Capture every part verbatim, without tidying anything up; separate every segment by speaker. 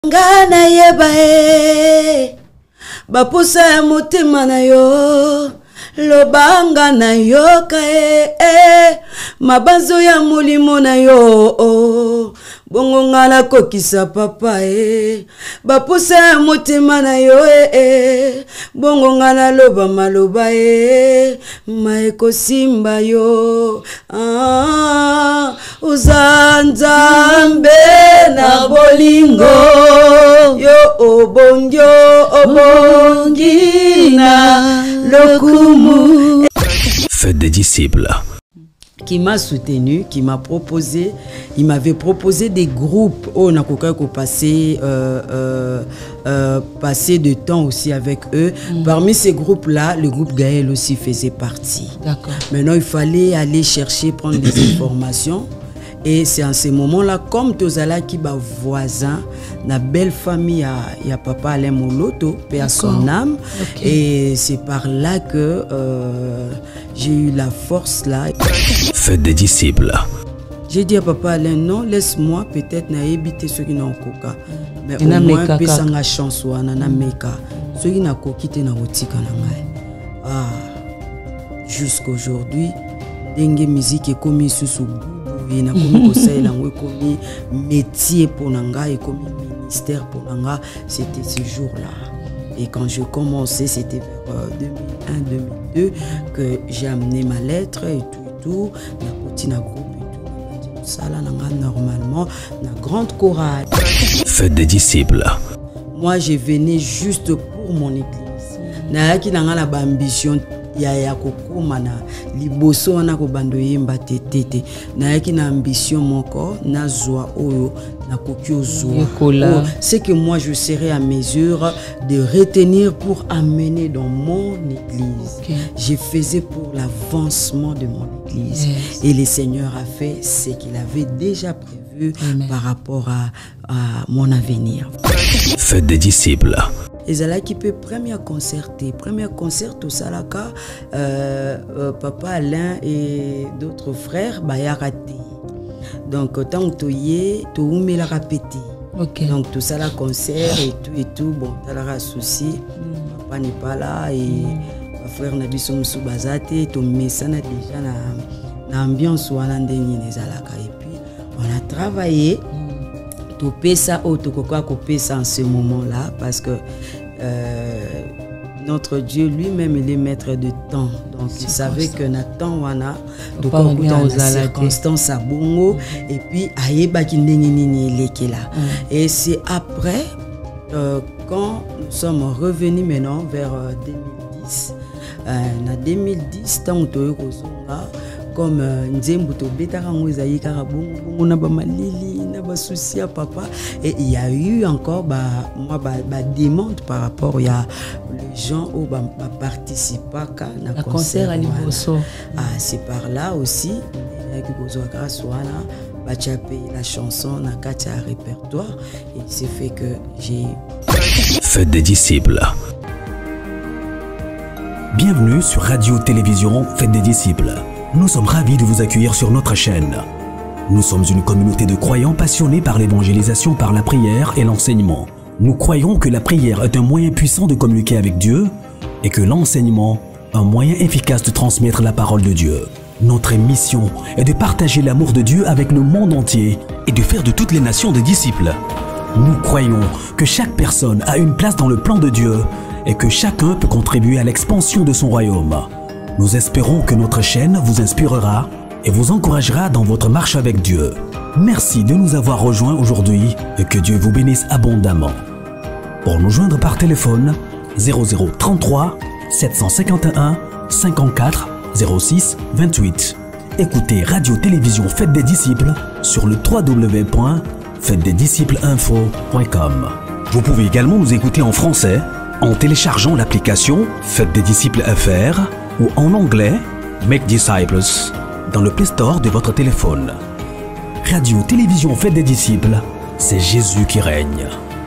Speaker 1: Ngana yeba e bapusa ya motema na yo lobanga na yo ka e e mabanzo ya mulimo na yo oh. Bongo ngala kokisa papa e bapusa ya motema na yo e e bongo ngala loba maloba e maeko simba yo ah uzanzambe na bolingo yo obongyo obongina lokumu.
Speaker 2: Fête des disciples.
Speaker 1: Qui m'a soutenu, qui m'a proposé, il m'avait proposé des groupes. Oh, on a passé, euh, euh, euh, passé de temps aussi avec eux. Mm. Parmi ces groupes-là, le groupe Gaël aussi faisait partie. D'accord. Maintenant, il fallait aller chercher, prendre des informations. Et c'est en ces moments-là, comme Tozala qui va voisin, la belle famille, il y a papa Alain Moloto, paix à son âme. Okay. Et c'est par là que euh, j'ai eu la force là.
Speaker 2: Fête des disciples.
Speaker 1: J'ai dit à papa Alain, non, laisse-moi peut-être n'habiter ceux qui n'ont coca. Mais au moins, peu sans chance ou anana meka. Ceux qui n'ont quitté na rotika na ngai. Ah, jusqu'aujourd'hui, dengue musique est commis sous sous. Il a commis métier pour Nanga et commis ministère pour Nanga. C'était ce jour-là. Et quand je commençais, c'était vers euh, deux mille un deux mille deux que j'ai amené ma lettre et tout et tout. La petite groupe et tout. Ça là, normalement, la grande chorale.
Speaker 2: Fête des disciples.
Speaker 1: Moi, je venais juste pour mon église. N'a qui n'a pas ambition. Ya ya kokoma na liboso wana ko bando yemba tetete na yaki na ambition moko na zwa oyo na kokyo zwa oh, c'est que moi je serai à mesure de retenir pour amener dans mon église. Okay. Je faisais pour l'avancement de mon église. Yes. Et le Seigneur a fait ce qu'il avait déjà prévu. Amen. Par rapport à, à mon avenir.
Speaker 2: Fête des disciples.
Speaker 1: Et là qui peut premier concerter, premier concert au Salaka, euh, euh, papa Alain et d'autres frères, bah y a raté. Donc tant que tu y es, tu me la répété. Okay. Donc tout ça la concert et tout et tout, bon, t'as la souci, mm. Papa n'est pas là et ma frère n'a pas son soubazate, ton message déjà na na ambiance ou à l'endéni des Alaka et puis on a travaillé. Tu payes ça au Tokoka, tu payes ça en ce moment-là parce que euh, notre Dieu lui-même il est maître de temps. Donc il savait que Nathan wana donc on a des circonstances à Bongo et puis Aïeba qui n'est là. Et c'est après euh, quand nous sommes revenus maintenant vers euh, deux mille dix. Euh, en deux mille dix, tant que comme Nzembo to betarango ezayi kaka bongo na ba malili na ba souci à papa et il y a eu encore bah moi bah, bah demande par rapport il y a les gens où bah, bah participer à na concert à Liboso. Ah c'est par là aussi il y a que bozo grâce wana bah chapé la chanson na katia répertoire et c'est fait que j'ai
Speaker 2: Fête des disciples. Bienvenue sur Radio Télévision Fête des disciples. Nous sommes ravis de vous accueillir sur notre chaîne. Nous sommes une communauté de croyants passionnés par l'évangélisation par la prière et l'enseignement. Nous croyons que la prière est un moyen puissant de communiquer avec Dieu et que l'enseignement, un moyen efficace de transmettre la parole de Dieu. Notre mission est de partager l'amour de Dieu avec le monde entier et de faire de toutes les nations des disciples. Nous croyons que chaque personne a une place dans le plan de Dieu et que chacun peut contribuer à l'expansion de son royaume. Nous espérons que notre chaîne vous inspirera et vous encouragera dans votre marche avec Dieu. Merci de nous avoir rejoints aujourd'hui et que Dieu vous bénisse abondamment. Pour nous joindre par téléphone, zéro zéro trente-trois sept cent cinquante et un cinquante-quatre zéro six vingt-huit. Écoutez Radio Télévision Fête des Disciples sur le w w w point fête des disciples info point com. Vous pouvez également nous écouter en français en téléchargeant l'application Fête des Disciples F R ou en anglais Make Disciples dans le Play Store de votre téléphone. Radio Télévision Fête des Disciples, c'est Jésus qui règne.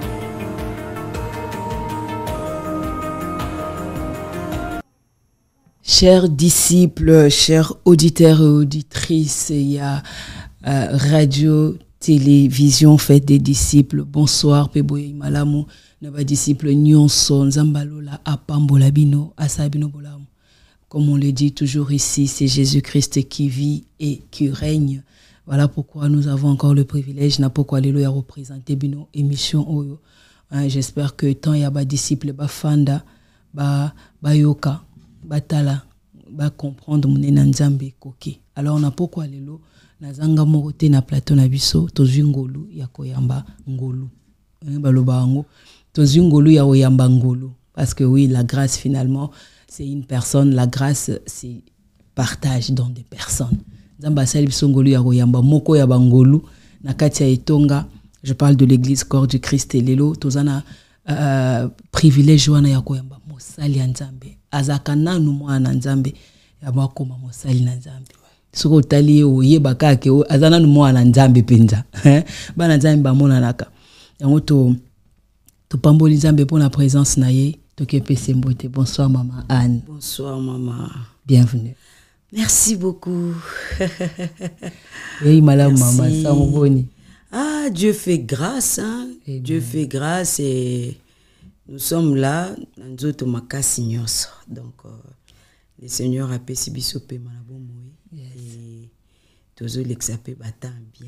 Speaker 1: Chers disciples, chers auditeurs et auditrices, il y a euh, Radio
Speaker 3: télévision Fête des disciples. Bonsoir, Peboye Malamu. Nos disciples Nyonso, Nzambalola, Apambola Bino, Asabino Bolamu. Comme on le dit toujours ici, c'est Jésus-Christ qui vit et qui règne. Voilà pourquoi nous avons encore le privilège, na pourquoi les lois représenter Bino émission Oyo. Hein, j'espère que tant il y a des disciples, ba fanda, ba ba yoka, ba tala, ba comprendre mon nzambe koki. Alors on a pourquoi les lois na zanga morote na plateau na biso tozu ngolu ya koyamba ngolu. Hein, baloba ngo tozu ngolu ya koyamba ngolu parce que oui, la grâce finalement c'est une personne, la grâce c'est partage dans des personnes. Zamba sali biso ngolu ya koyamba moko ya bangolu na kati ya etonga. Je parle de l'église corps du Christ et lelo tozana euh, privilège wana ya koyamba mosali ya nzambe azaka nanu mwana nzambe ya bakoma mosali na nzambe soko tali oyeba kake azana nanu mwana nzambe penza bana nzambe bamona naka yango to to pamboli nzambe pour la présence na ye to kepese mbote. Bonsoir maman Anne.
Speaker 1: Bonsoir maman.
Speaker 3: Bienvenue.
Speaker 1: Merci beaucoup.
Speaker 3: Oui madame maman ça mboni.
Speaker 1: Ah, Dieu fait grâce, hein? Dieu fait grâce et nous sommes là, nous autres makasinyos. Donc, euh, le Seigneur a payé biso pe malabo moui et tous les exapés battant bien.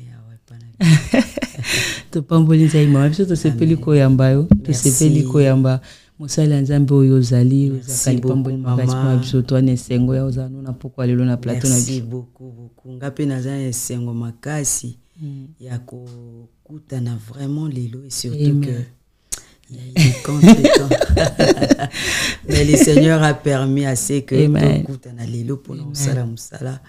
Speaker 3: To pamboli zai mama biso to sepeli koyamba yo, to sepeli koyamba mosala nzambe oyo zali zakali pamboli makasi biso to ne sengo ya ozana na pourquoi lelo na plateau na biso.
Speaker 1: Merci beaucoup beaucoup. Ngape na zana sengo makasi. Mm. Yako kutana vraiment lelo et surtout Amen. Que il y a eu des contre-temps. Mais le Seigneur a permis assez que kutana lelo pour nous sala musala.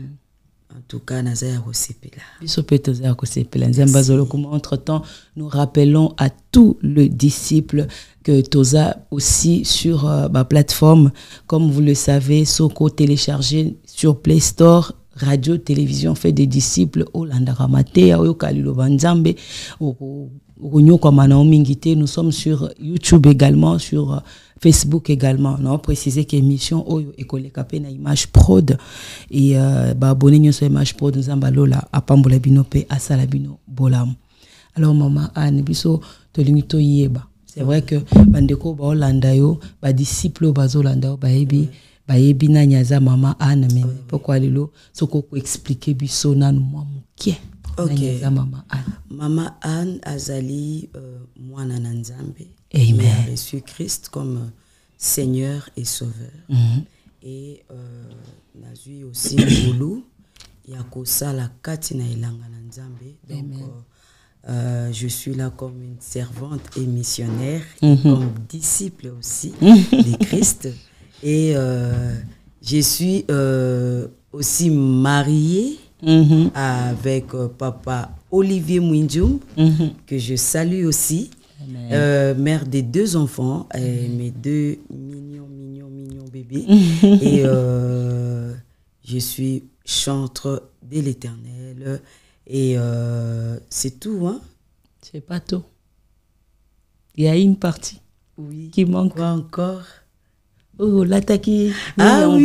Speaker 1: En tout cas, nazaya kosepela.
Speaker 3: Biso petoza kosepela. Nzamba zolo kuma entre-temps, nous rappelons à tous les disciples que Toza aussi sur euh, ma plateforme, comme vous le savez, Soko téléchargé sur Play Store. Radio, télévision, fait des disciples au Landaramate, au Kalilo Banzambe, au Nyoko Manaomingite. Nous sommes sur YouTube également, sur Facebook également. On a précisé que l'émission Oyo École Capé na image prod et bah abonnez-vous sur image prod nous ambalola à Pambola Binope à Salabino Bolam. Alors maman Anne biso to limito yeba. C'est vrai que bandeko ba Holanda yo, ba disciples ba Holanda ba ebi bayebi na nyaza mama Anne mais pourquoi lelo soko ko expliquer biso na moi mukie
Speaker 1: OK
Speaker 3: nyaza mama Anne.
Speaker 1: Mama Anne azali euh, mwana na nzambe.
Speaker 3: Amen.
Speaker 1: Il a reçu Christ comme euh, Seigneur et Sauveur. Mm-hmm. Et euh, nazui aussi ngulu ya kosala kati na ilanga na nzambe. Donc euh, euh, je suis là comme une servante et missionnaire, mm-hmm. et comme disciple aussi de Christ. Et euh, je suis euh, aussi mariée mm-hmm. avec euh, papa Olivier Mwindjoum, mm-hmm. que je salue aussi, euh, mère des deux enfants, et mm-hmm. mes deux mignons, mignons, mignons bébés. Mm-hmm. Et euh, je suis chantre de l'Éternel. Et euh, c'est tout, hein?
Speaker 3: C'est pas tout. Il y a une partie
Speaker 1: oui.
Speaker 3: qui manque.
Speaker 1: Quoi encore?
Speaker 3: Oh, l'attaquer.
Speaker 1: Ah, oui.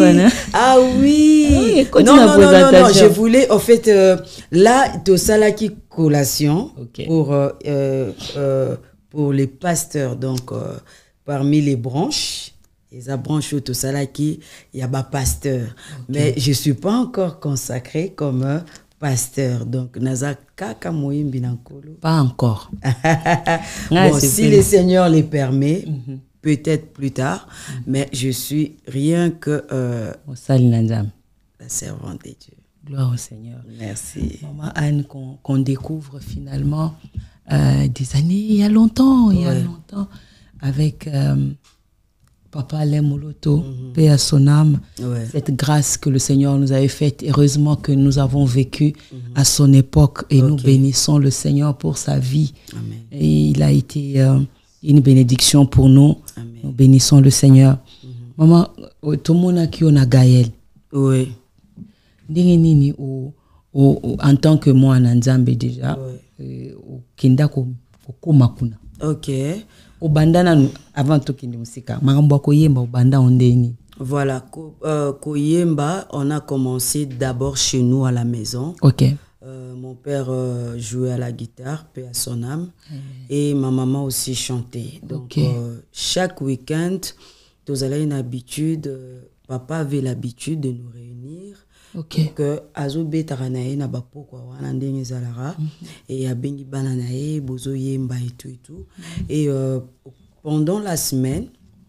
Speaker 1: Ah oui. Ah oui. Non, non, non, non, non, je voulais, en fait, euh, là, tout ça là qui collation okay. pour, euh, euh, pour les pasteurs. Donc, euh, parmi les branches, les branches tout ça là qui, il y a pas pasteur. Okay. Mais je suis pas encore consacré comme euh, pasteur. Donc, Nazaka Kamoyim Binankolo.
Speaker 3: Pas encore.
Speaker 1: Bon, si le Seigneur les permet. Mm-hmm. Peut-être plus tard, mm-hmm. mais je suis rien que euh, la servante de Dieu.
Speaker 3: Gloire au Seigneur.
Speaker 1: Merci.
Speaker 3: Maman Anne, qu'on qu'on découvre finalement euh, des années, il y a longtemps, ouais. il y a longtemps, avec euh, Papa Alain Moloto, mm-hmm. paix à son âme, ouais. cette grâce que le Seigneur nous avait faite. Heureusement que nous avons vécu mm-hmm. à son époque et okay. nous bénissons le Seigneur pour sa vie. Amen. Et il a été... Euh, une bénédiction pour nous. Amen. Nous bénissons le Seigneur. Mm-hmm. Maman, tout le monde a qui on a Gaël.
Speaker 1: Oui.
Speaker 3: Nini o o en tant que moi en Nzambe déjà. Au kenda ko ko makuna.
Speaker 1: OK.
Speaker 3: Au bandana avant to kindi musika. Makambo ko yemba au banda ondeni.
Speaker 1: Voilà, ko, euh, ko yemba, on a commencé d'abord chez nous à la maison.
Speaker 3: OK.
Speaker 1: Euh, mon père euh, jouait à la guitare, paix à son âme, mmh. et ma maman aussi chantait. Donc, okay. euh, chaque week-end, nous avions une habitude, euh, papa avait l'habitude de nous réunir. Okay. Donc, euh, azo betaranae na bapoko wana ndenge zalara, et abengi bananae, bozo yemba et tout et tout. Mmh. Et euh, pendant la semaine,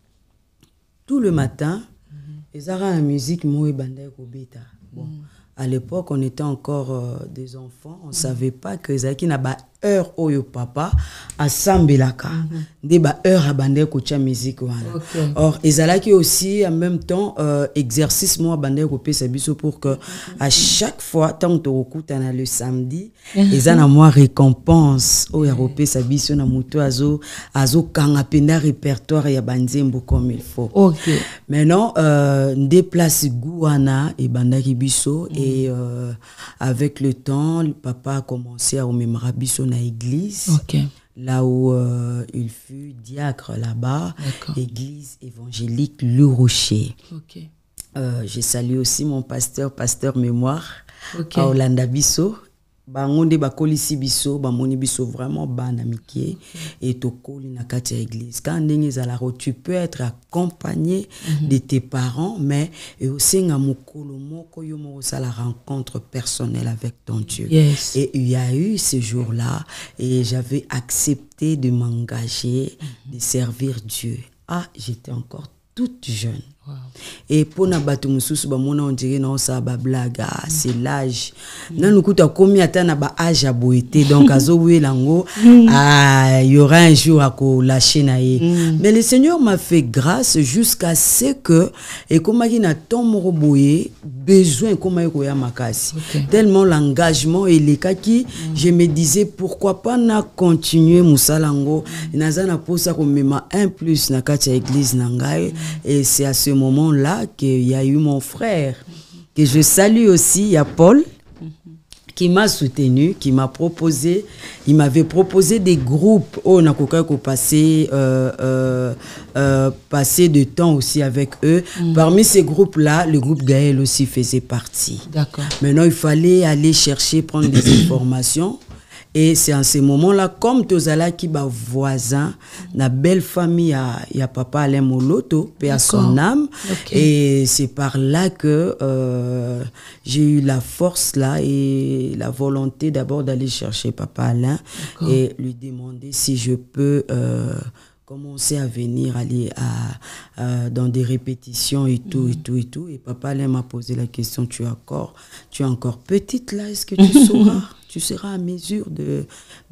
Speaker 1: tout le matin, ils mmh. avaient la musique moi et bandai ko beta. Bon. Mmh. À l'époque, on était encore euh, des enfants. On ne mmh. savait pas que Zaki n'a pas heure au yo papa à Sambelaka. Des ba heure à bander kocha musique voilà. Okay. Or, Ezalaki aussi en même temps euh, exercice moi bander ko pesa biso pour que à chaque fois tant que tu as le samedi, ezana moi récompense au ya pesa biso na moto azo azo kanga penda répertoire ya banzembo comme il faut. Okay. Maintenant euh déplace Gouana et bandaki biso mm. et euh, avec le temps, le papa a commencé à remémorer biso na église. Okay. Là où euh, il fut diacre là-bas, église évangélique Le Rocher. Okay. Euh, je salue aussi mon pasteur, pasteur mémoire, okay. à Olanda Bisso. Bangonde bakolisi biso bamoni biso vraiment ban amitié et tokoli na kati ya église quand ndenge zalaro tu peux être accompagné mm-hmm. de tes parents mais et aussi nga mokolo moko yo mo la rencontre personnelle avec ton Dieu. Yes. Et il y a eu ce jour-là et j'avais accepté de m'engager mm-hmm. de servir Dieu. Ah, j'étais encore toute jeune. Wow. Et pour na batu mususu ba mona on dirait non ça ba blaga mm. c'est l'âge mm. na nukuta komi ata na ba âge a boité donc azo we lango mm. ah il y aura un jour à ko lâcher na ye mm. mais le Seigneur m'a fait grâce jusqu'à ce que et comme il na ton moro boyé besoin comme il ko ya makasi okay. tellement l'engagement et les kaki mm. je me disais pourquoi pas na continuer musalango mm. nazana posa ko mema un plus na kati ya église na ngai mm. et c'est à ce moment-là qu'il y a eu mon frère, mm-hmm. que je salue aussi, il y a Paul, mm-hmm. qui m'a soutenu, qui m'a proposé, il m'avait proposé des groupes, oh, on a passé, euh, euh, euh, passé de temps aussi avec eux. Mm-hmm. Parmi ces groupes-là, le groupe Gaël aussi faisait partie. D'accord. Maintenant, il fallait aller chercher, prendre des informations. Et c'est en ce moment-là, comme Tozala qui ba voisin, la belle famille, il y a papa Alain Moloto, paix à son âme. Okay. Et c'est par là que euh, j'ai eu la force là et la volonté d'abord d'aller chercher papa Alain et lui demander si je peux euh, commencer à venir aller à, à, dans des répétitions et tout, mmh. et tout, et tout. Et papa Alain m'a posé la question, tu es encore, tu es encore petite là, est-ce que tu sauras? Tu seras à mesure de,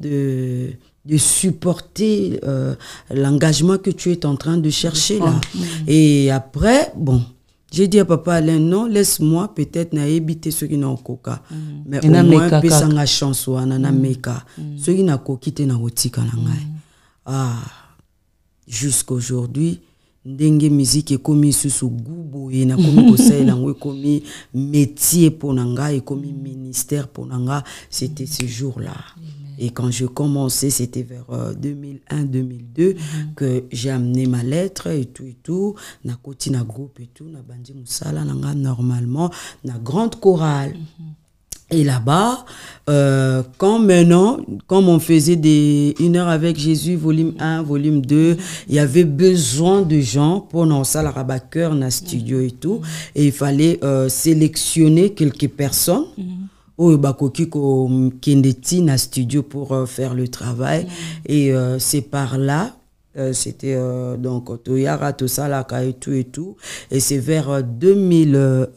Speaker 1: de, de supporter euh, l'engagement que tu es en train de chercher là. Oh, mmh. Et après, bon, j'ai dit à papa Alain, non, laisse-moi peut-être na éviter ceux qui n'ont coca. Mm. Mais et au moins, peu sans la chance ou anana meka. Ceux qui n'ont coquité na rotika na ngai. Ah, jusqu'aujourd'hui, ndenge musique est commis sous gubo et na commis conseil na ngwe commis métier pour nanga et commis ministère pour nanga, c'était ce jour-là. Et quand je commençais, c'était vers euh, deux mille un deux mille deux mm-hmm. que j'ai amené ma lettre et tout et tout, na koti na groupe et tout, na bandi musala nanga normalement, na grande chorale. Mm-hmm. Et là-bas, euh, quand maintenant, comme on faisait des une heure avec Jésus, volume un, volume deux, il y avait besoin de gens pour nos salles à rabat-cœur, dans studio et tout. Et il fallait euh, sélectionner quelques personnes. Au Bakoki Kendeti na studio pour euh, faire le travail. Et euh, c'est par là. Euh, c'était euh, donc Toyara, Tosalaka et tout et tout. Et c'est vers euh, deux mille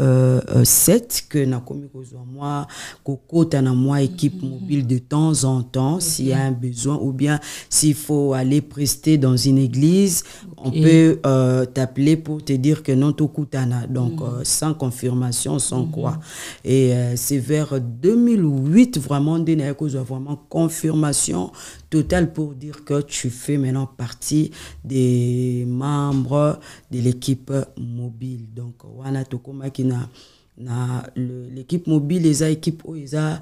Speaker 1: sept que Nakomi Kozwa moi, Koko Tana moi, équipe mm-hmm. mobile de temps en temps, okay. s'il y a un besoin ou bien s'il faut aller prester dans une église, okay. on peut euh, t'appeler pour te dire que non, Tokutana. Donc, mm-hmm. euh, sans confirmation, sans mm-hmm. quoi. Et euh, c'est vers deux mille huit, vraiment, Kozwa vraiment confirmation totale pour dire que tu fais maintenant partie des membres de l'équipe mobile. Donc, wana tokoma ki na na l'équipe mobile, les équipes où ils a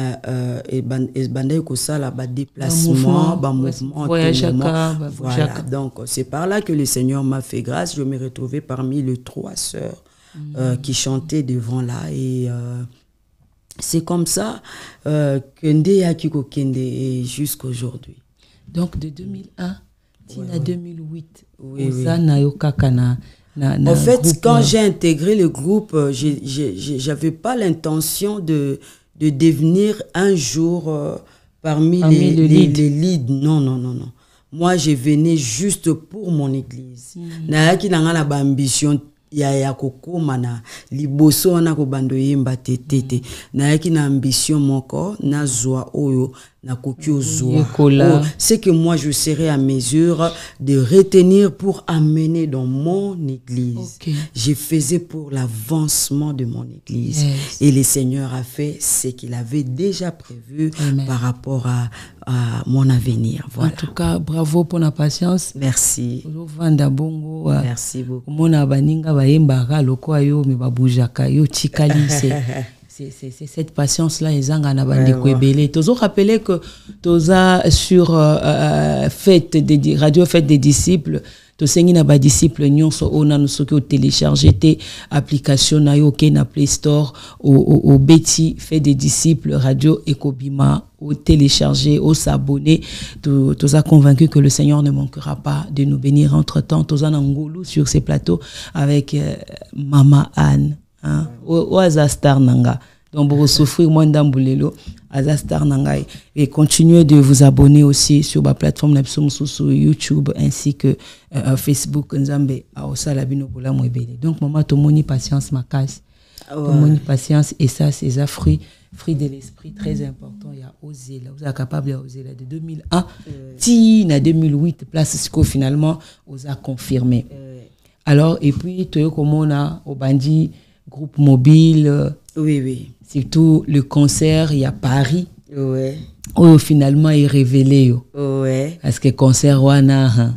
Speaker 1: et bandé ko ça là bas déplacement, bas mouvement, voyage à cas, voilà. Donc, c'est par là que le Seigneur m'a fait grâce. Je me retrouvais parmi les trois sœurs mm. euh, qui chantaient devant là et euh, c'est comme ça euh, que Ndé Akiko Kende est jusqu'aujourd'hui.
Speaker 3: Donc de deux mille un ouais, à ouais. deux mille huit,
Speaker 1: oui, oui.
Speaker 3: Na, na, na
Speaker 1: en fait,
Speaker 3: groupe,
Speaker 1: quand
Speaker 3: là.
Speaker 1: j'ai intégré le groupe, j'ai, j'ai, j'avais pas l'intention de, de devenir un jour euh, parmi, parmi les, les, lead. les leads. Non, non, non, non. Moi, je venais juste pour mon église. Nayaki nanga na ba ambition ya ya kokoma na liboso na ko bando yemba tetete. Nayaki na ambition moko na zwa oyo na kokyo zwa. Oh, c'est que moi je serai à mesure de retenir pour amener dans mon église. Okay. Je faisais pour l'avancement de mon église. Yes. Et le Seigneur a fait ce qu'il avait déjà prévu. Amen. Par rapport à, à mon avenir. Voilà.
Speaker 3: En tout cas, bravo pour la patience.
Speaker 1: Merci.
Speaker 3: Merci beaucoup. C'est, c'est, c'est cette passion-là, ils ont ouais, toujours rappelé que toza sur euh, euh, fête des radio fête des disciples, to sengi na ba disciples nyonso ona no soki télécharger tes applications na yo ke na Play Store au au, au Betty fête des disciples radio Ekobima au télécharger, au s'abonner. Tous a convaincu que le Seigneur ne manquera pas de nous bénir entre-temps. Tous en Angolou sur ces plateaux avec euh, Mama Anne. Hein? Ou Azastar Nanga. Donc, vous souffrir moins d'amboulelo. Azastar Nanga. Et continuez de vous abonner aussi sur la plateforme sur YouTube ainsi que euh, Facebook. Donc, maman, tout le monde patience, ma casse. Tout le monde patience. Et ça, c'est ça, fruit, fruit de l'esprit très important. Il y a osé là. Vous êtes capable d'oser là de deux mille un. Ti, na deux mille huit, place ce qu'on finalement, vous a confirmé. Alors, et puis, tu comme on a au bandit, groupe mobile.
Speaker 1: Oui, oui.
Speaker 3: Surtout le concert, il y a Paris.
Speaker 1: Oui.
Speaker 3: Où finalement il est révélé.
Speaker 1: Oui.
Speaker 3: Parce que concert Wana.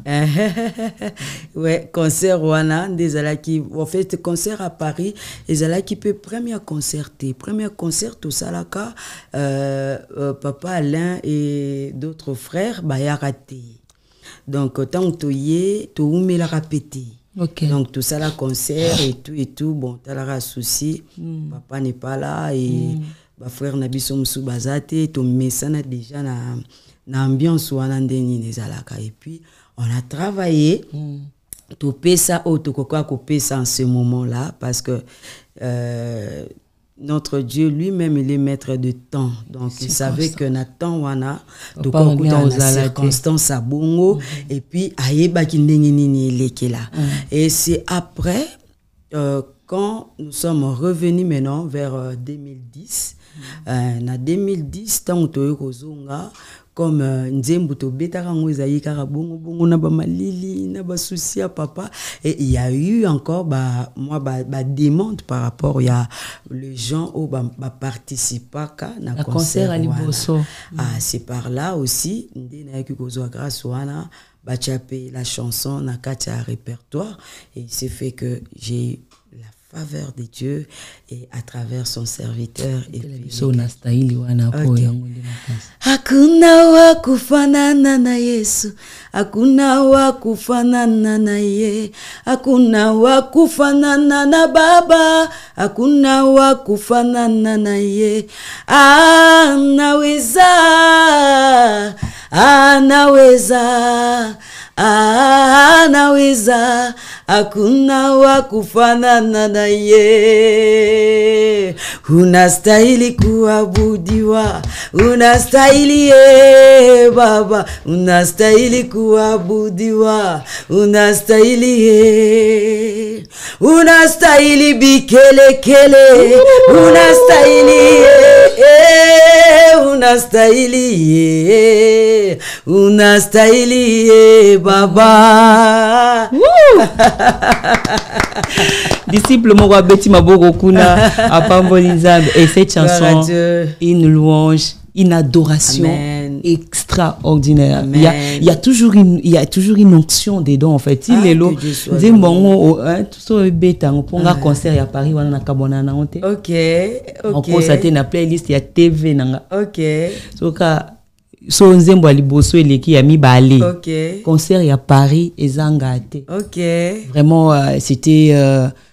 Speaker 1: Oui, concert Wana, qui en fait, concert à Paris, les qui peut premier concerter. Premier concert au Salaka, euh, euh, Papa Alain et d'autres frères, bah, y a raté. Donc, tant que tu y es, tu as répété.
Speaker 3: Okay.
Speaker 1: Donc tout ça, la concert et tout et tout, bon, t'as la souci, mm. Papa n'est pas là et mm. Bah frère Nabiso Msou Bazate, ton message déjà na na ambiance ou anandeni nezalaka et puis on a travaillé, mm. Tout pesa au tout quoi qu'on pesa en ce moment-là parce que euh, notre Dieu lui-même il est maître de temps donc c'est il savait que Nathan wana donc on a une circonstance à bongo mm -hmm. Et puis ayeba ki ndenge nini elekela mm -hmm. Et c'est après euh, quand nous sommes revenus maintenant vers euh, deux mille dix mm -hmm. euh, na deux mille dix tant to kozonga comme nzembo to betaka ngo ezali kaka bongo bongo na ba malili na ba souci à papa et il y a eu encore bah moi bah, bah demande par rapport il y a les gens au bah, bah participer ka na concert,
Speaker 3: concert à Liboso.
Speaker 1: Ah c'est par là aussi ndena ki kozo grâce wana ba chapé la chanson na katia répertoire et c'est fait que j'ai la faveur de Dieu et à travers son serviteur et
Speaker 3: okay.
Speaker 1: Hakuna wa kufanana na Yesu, hakuna wa kufanana na ye, hakuna wa kufanana na Baba, hakuna wa kufanana na ye. Anaweza, anaweza, anaweza, hakuna wa kufanana na ye. Unastahili kuabudiwa, unastahili ye Baba, unastahili kuabudiwa, unastahili ye, unastahili bikele kele, unastahili ye, unastahili ye, unastahili ye Baba.
Speaker 3: Disciple Mora Betty Maboko Kuna à Pambolizab et cette chanson une louange, une adoration Amen. Extraordinaire. Il y, a, il y a toujours une il y a toujours une onction dedans en fait. Il est là. Dis bon hein tout ça bêta on prend un concert à Paris on a kabona na honte.
Speaker 1: OK. OK.
Speaker 3: On constate na playlist il y a T V nanga.
Speaker 1: OK.
Speaker 3: So ka so nzembo ali boso eleki ya mibale.
Speaker 1: OK.
Speaker 3: Concert à Paris et Zangate.
Speaker 1: OK.
Speaker 3: Vraiment euh, c'était euh,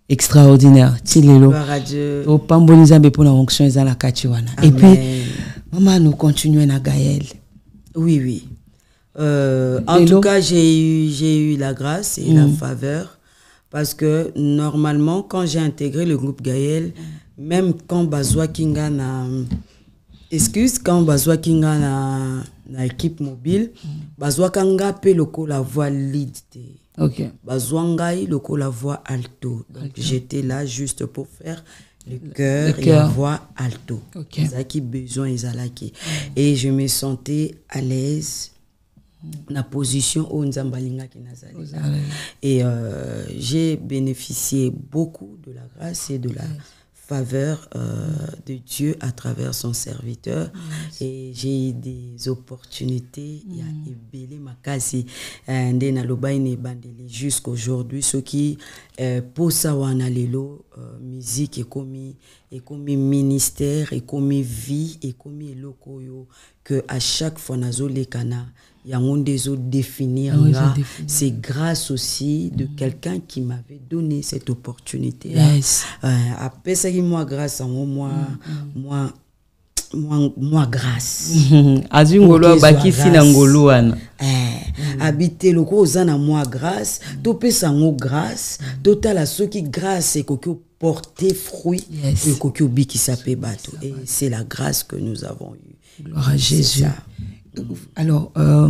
Speaker 3: extraordinaire. Tilelo.
Speaker 1: Gloire à Dieu.
Speaker 3: Au Pambolizambe pour la onction et la Kachiwana. Et puis, maman, nous continuons à Gaël.
Speaker 1: Oui, oui. Euh, en tout cas, j'ai eu, j'ai eu la grâce et mm. la faveur. Parce que normalement, quand j'ai intégré le groupe Gaël, mm. même quand Bazwa Kinga na. Excuse, quand Bazwa Kinga na, na équipe mobile, mm. Bazwa Kanga pe loko la voix lead.
Speaker 3: Ok.
Speaker 1: Bazwa Ngai loko la voix alto. Donc okay. J'étais là juste pour faire le cœur et la voix alto. Ok. Zaki besoin Izalaki. Et je me sentais à l'aise. La position où Nzambalinga qui nazali. Et euh, j'ai bénéficié beaucoup de la grâce et de la faveur euh, de Dieu à travers son serviteur. Yes. Et j'ai eu des opportunités. Il y a ébélé ma kasi ndena lobaine bandeli jusqu'aujourd'hui. Ce qui pour ça wana lelo musique et comme et comme ministère et comme vie et comme lokoyo que à chaque fois nazo lekana il y a un des autres définir ah oui, là c'est grâce aussi de mm. quelqu'un qui m'avait donné cette opportunité là yes. euh, après ça qui moi grâce à moi moi mm. moi moi moi grâce
Speaker 3: azingolo baki sina ngolo wana
Speaker 1: eh habiter loko ozana moi grâce to pesa ngo grâce total ceux qui grâce et kokyo porter fruit yes. et kokyo biki sapé bateau et c'est la grâce que nous avons eu.
Speaker 3: Gloire à Jésus. Alors euh,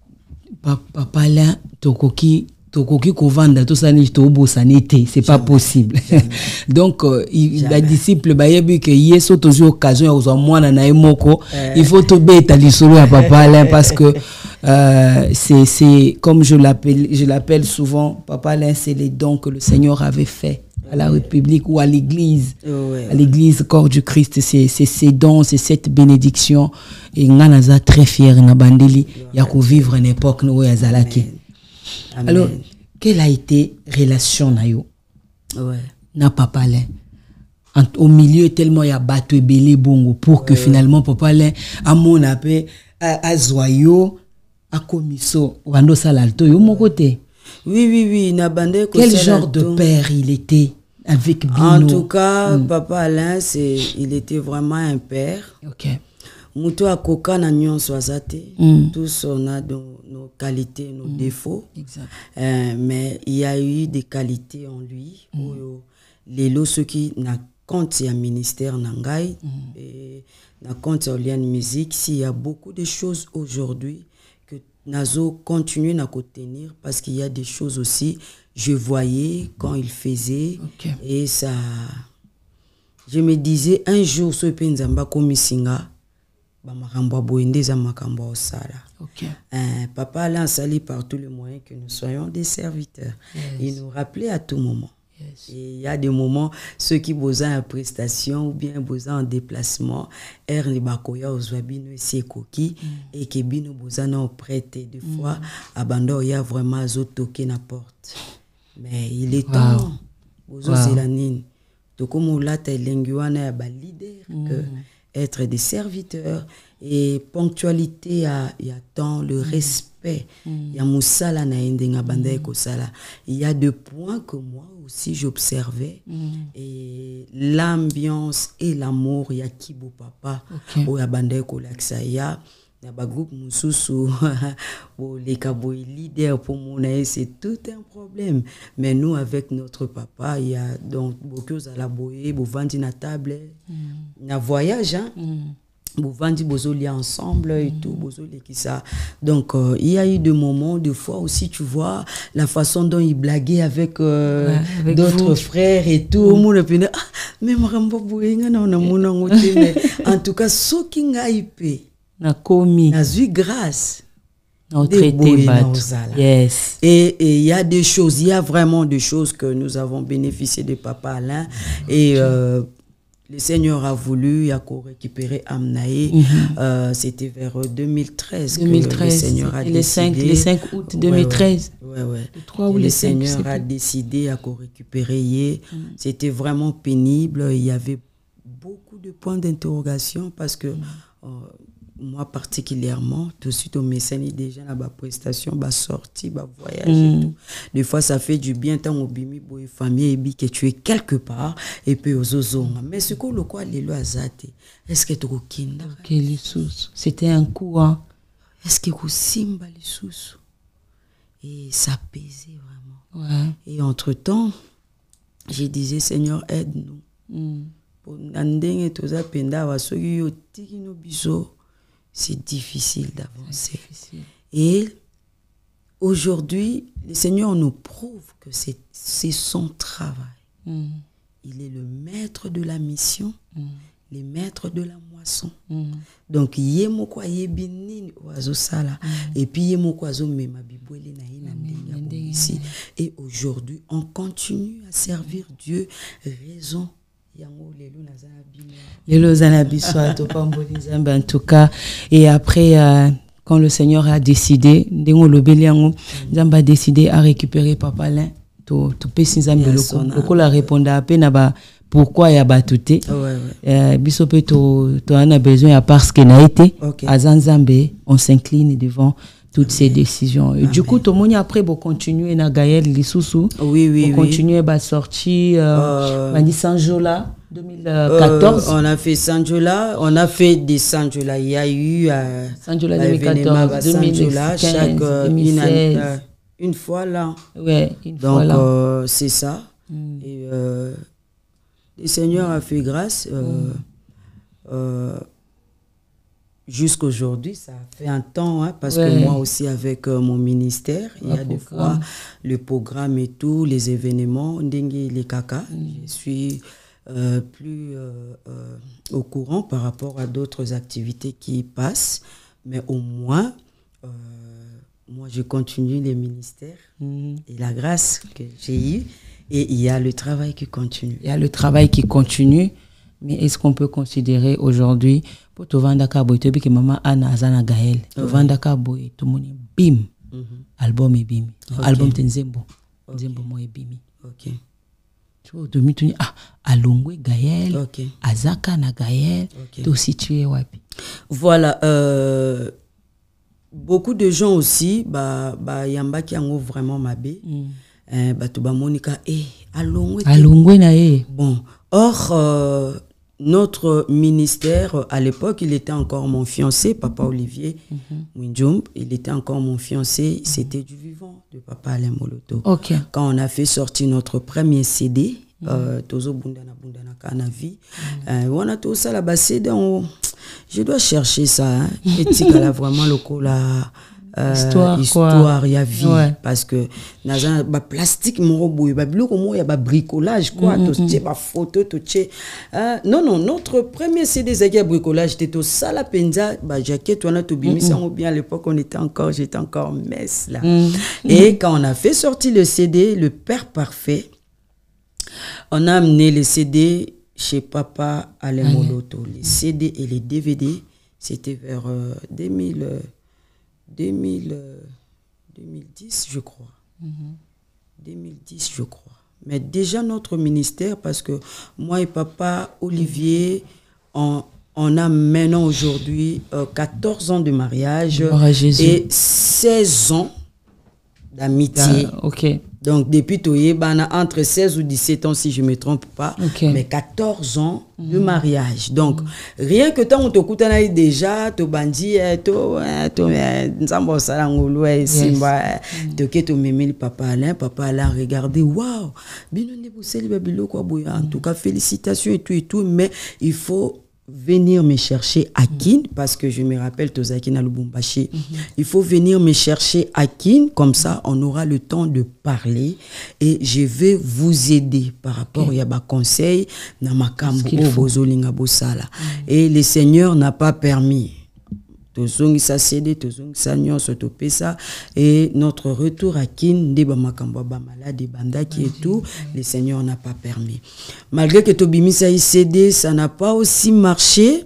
Speaker 3: papa là tokoki tokoki kovanda tout ça ni to bosanité c'est pas possible. Donc euh, la disciple ba yebi que yeso tozi occasion ya kozwa mwana na emoko il faut to beta lisolo ya papa là parce que euh, c'est c'est comme je l'appelle je l'appelle souvent papa là c'est les dons que le Seigneur avait fait à la République ou à l'église, ouais. à l'église corps du Christ, c'est c'est ces dons, c'est cette bénédiction et nganaza très fier na bandeli ya ko vivre une époque no ya zalaki. Alors quelle a été relation na yo?
Speaker 1: Ouais.
Speaker 3: Na papa là. Au milieu tellement il y a bateau belé bongo pour ouais, que ouais. finalement papa là a mon appel à zoyo à komiso wando salalto yo mon côté.
Speaker 1: Oui, oui, oui. Nabande,
Speaker 3: quel genre de père il était avec Bino?
Speaker 1: En tout cas, mm. papa Alain, c'est, il était vraiment un père.
Speaker 3: Ok.
Speaker 1: Mouto a koka na nyon soazate. Mm. Tous on a nos, nos qualités, nos mm. défauts.
Speaker 3: Exact.
Speaker 1: Euh, mais il y a eu des qualités en lui. Mm. Les lots ceux qui n'a compte y a ministère nangai mm. et n'a compte y a musique. S'il y a beaucoup de choses aujourd'hui. Nazo continue à tenir parce qu'il y a des choses aussi je voyais quand il faisait okay. et ça je me disais un jour ce penzamba komisinga ba makambo boende za makambo osala.
Speaker 3: OK.
Speaker 1: Euh, papa l'a sali par tous les moyens que nous soyons des serviteurs. Yes. Il nous rappelait à tout moment. Yes. Et il y a des moments, ceux qui besoin en prestation ou bien besoin en déplacement, Erni Bakoya Ozwabino et Sekoki, et que Bino besoin en prêter. Des fois, Abando y a vraiment zotoké na porte. Mais il est temps, Bozo Zelanine, to comme là, t'es linguana ya ba leader, que être des serviteurs et ponctualité à y a temps le respect. Il y a musala na endenga banda eko sala. Il y a deux points que moi aussi j'observais mm. et l'ambiance et l'amour il y a kibo papa o ya banda eko laksa ya na ba groupe mususu o les kaboy leader pour mon c'est tout un problème mais nous avec notre papa il y a donc beaucoup à la boyer bo vandi na table mm. na voyage hein mm. Bouvandi Bozoli ensemble et mm. tout, Bozoli qui ça. Donc, euh, il y a eu des moments, des fois aussi, tu vois, la façon dont il blaguait avec, euh, ouais, avec d'autres frères et tout. Mm. Ah, mais en tout cas, ce qui a été,
Speaker 3: na commis,
Speaker 1: na eu grâce.
Speaker 3: On traité yes.
Speaker 1: Et il y a des choses, il y a vraiment des choses que nous avons bénéficié de Papa Alain. Mm. Et euh, le Seigneur a voulu, il a récupéré Amnaé. Mm-hmm. euh, C'était vers deux mille treize,
Speaker 3: deux mille treize
Speaker 1: que le Seigneur a
Speaker 3: les
Speaker 1: décidé.
Speaker 3: cinq, les cinq août deux mille treize.
Speaker 1: Ouais, ouais. ouais, ouais.
Speaker 3: Le trois ou les
Speaker 1: le
Speaker 3: cinq,
Speaker 1: Seigneur a décidé à récupérer. Mm. C'était vraiment pénible. Il y avait beaucoup de points d'interrogation parce que mm. euh, moi particulièrement, tout de suite au mécène déjà dans ma prestation, ma sortie, ma voyage
Speaker 3: mm.
Speaker 1: et tout. Des fois, ça fait du bien tant au bimi pour une famille et que tu es quelque part et puis aux ozonga. Mais ce que le quoi les lois azate, est-ce que tu kinda?
Speaker 3: Ok, les sous. C'était un coup, hein.
Speaker 1: Est-ce que tu simba les sous? Et ça pesait vraiment.
Speaker 3: Ouais.
Speaker 1: Et entre-temps, je disais, Seigneur, aide-nous.
Speaker 3: Mm.
Speaker 1: C'est difficile d'avancer. Et aujourd'hui, le Seigneur nous prouve que c'est, c'est son travail.
Speaker 3: Mm.
Speaker 1: Il est le maître de la mission, mm. le maître de la moisson.
Speaker 3: Mm.
Speaker 1: Donc, yé moko yé binini oazo sala et puis yé moko oazo mema bibwele na ina ici. Et aujourd'hui, on continue à servir Dieu. Raison.
Speaker 3: En tout cas, et après, euh, quand le Seigneur a décidé, Nzamba a décidé à récupérer Papa Alain, tout petit Nzambe le a répondu à peine pourquoi il y a battuté. Bisope to to a besoin parce qu'il a été à Nzambe, on s'incline devant toutes ces décisions. Et du coup, tout le monde après pour continuer na Gaël Lissousou.
Speaker 1: Oui, oui,
Speaker 3: pour
Speaker 1: oui.
Speaker 3: continuer à sortir euh, euh, Sanjola deux mille quatorze.
Speaker 1: Euh, on a fait Sanjola, on a fait des Sanjola. Il y a eu euh,
Speaker 3: Sanjola deux mille quatorze, deux mille quinze,
Speaker 1: chaque
Speaker 3: deux mille seize.
Speaker 1: Une, euh, une fois là.
Speaker 3: Ouais, une
Speaker 1: Donc,
Speaker 3: fois là.
Speaker 1: Euh, c'est ça.
Speaker 3: Mm.
Speaker 1: Et euh, le Seigneur a fait grâce. Euh, mm. euh, Jusqu'aujourd'hui, ça fait un temps, hein, parce ouais. que moi aussi, avec euh, mon ministère, il y a des fois le programme et tout, les événements, Ndengue les caca. Mm. Je suis euh, plus euh, euh, au courant par rapport à d'autres activités qui passent, mais au moins, euh, moi, je continue les ministères mm. et la grâce que j'ai eue, et il y a le travail qui continue.
Speaker 3: Il y a le travail qui continue, mais est-ce qu'on peut considérer aujourd'hui pour te vendre Kaboy, tu que maman Anna Azana Gaël, te vendre Kaboy, tout le monde bim, album et bim, album Tenzembo, Tenzembo moi et bim.
Speaker 1: Ok.
Speaker 3: Tu vois, tu me dis ah, Alongwe Gaël, Azaka na Gaël, tu situé wapi.
Speaker 1: Voilà. Euh, beaucoup de gens aussi, bah, bah, yamba qui ont vraiment mabé, euh, bah, tu vas Monica, eh, Alongwe.
Speaker 3: Alongwe na eh.
Speaker 1: Bon, or. Euh, Notre ministère, à l'époque, il était encore mon fiancé, Papa Olivier Mwinjum. Mm-hmm. Il était encore mon fiancé. Mm-hmm. C'était du vivant de Papa Alain Moloto.
Speaker 3: Okay.
Speaker 1: Quand on a fait sortir notre premier C D, Tozo Bundana Bundana Kanavi, on a tout ça là-bas. Je dois chercher ça. Et tu as vraiment le coup là. Euh,
Speaker 3: histoire,
Speaker 1: histoire, il y a vie, ouais. Parce que dans un plastique, il y a un bricolage, quoi, mm -hmm. Tu as photo, tu as. Non, non, notre premier C D, c'est un bricolage, c'était au Salapenza, bah, jaquette, on a tout bien, ou bien à l'époque, on était encore, j'étais encore messe là. Mm -hmm. Et quand on a fait sortir le C D, le Père Parfait, on a amené le C D chez Papa Alain Moloto. Les C D et les D V D, c'était vers euh, deux mille. Euh, deux mille, euh, deux mille dix, je crois. Mm-hmm. deux mille dix, je crois. Mais déjà notre ministère, parce que moi et Papa Olivier, on, on a maintenant aujourd'hui euh, quatorze ans de mariage et seize ans d'amitié.
Speaker 3: Ah, ok.
Speaker 1: Donc depuis Toye, ben, entre seize ou dix-sept ans, si je ne me trompe pas,
Speaker 3: okay.
Speaker 1: Mais quatorze ans mm. de mariage. Donc, mm. rien que tant on te coûte déjà, to bandi, to, to, nzambo salangolo, simba, to ke to mémé le papa Alain, papa Alain, regardez, waouh, bien on est bossé le babilo quoi, en tout cas félicitations et tout et tout, mais il faut venir me chercher à Kin, parce que je me rappelle Tozaki à Lubumbashi. Mm-hmm. Il faut venir me chercher à Kin, comme ça on aura le temps de parler et je vais vous aider par rapport okay. à ma conseil na makambo bozolinga bosala. Et le Seigneur n'a pas permis. Tozongi sa cédé, tozongi sa nyonso topesa, et notre retour à Kin, deba makambo ba malade bandaki et tout, le Seigneur n'a pas permis. Malgré que tobimisa y cédé, ça n'a pas aussi marché.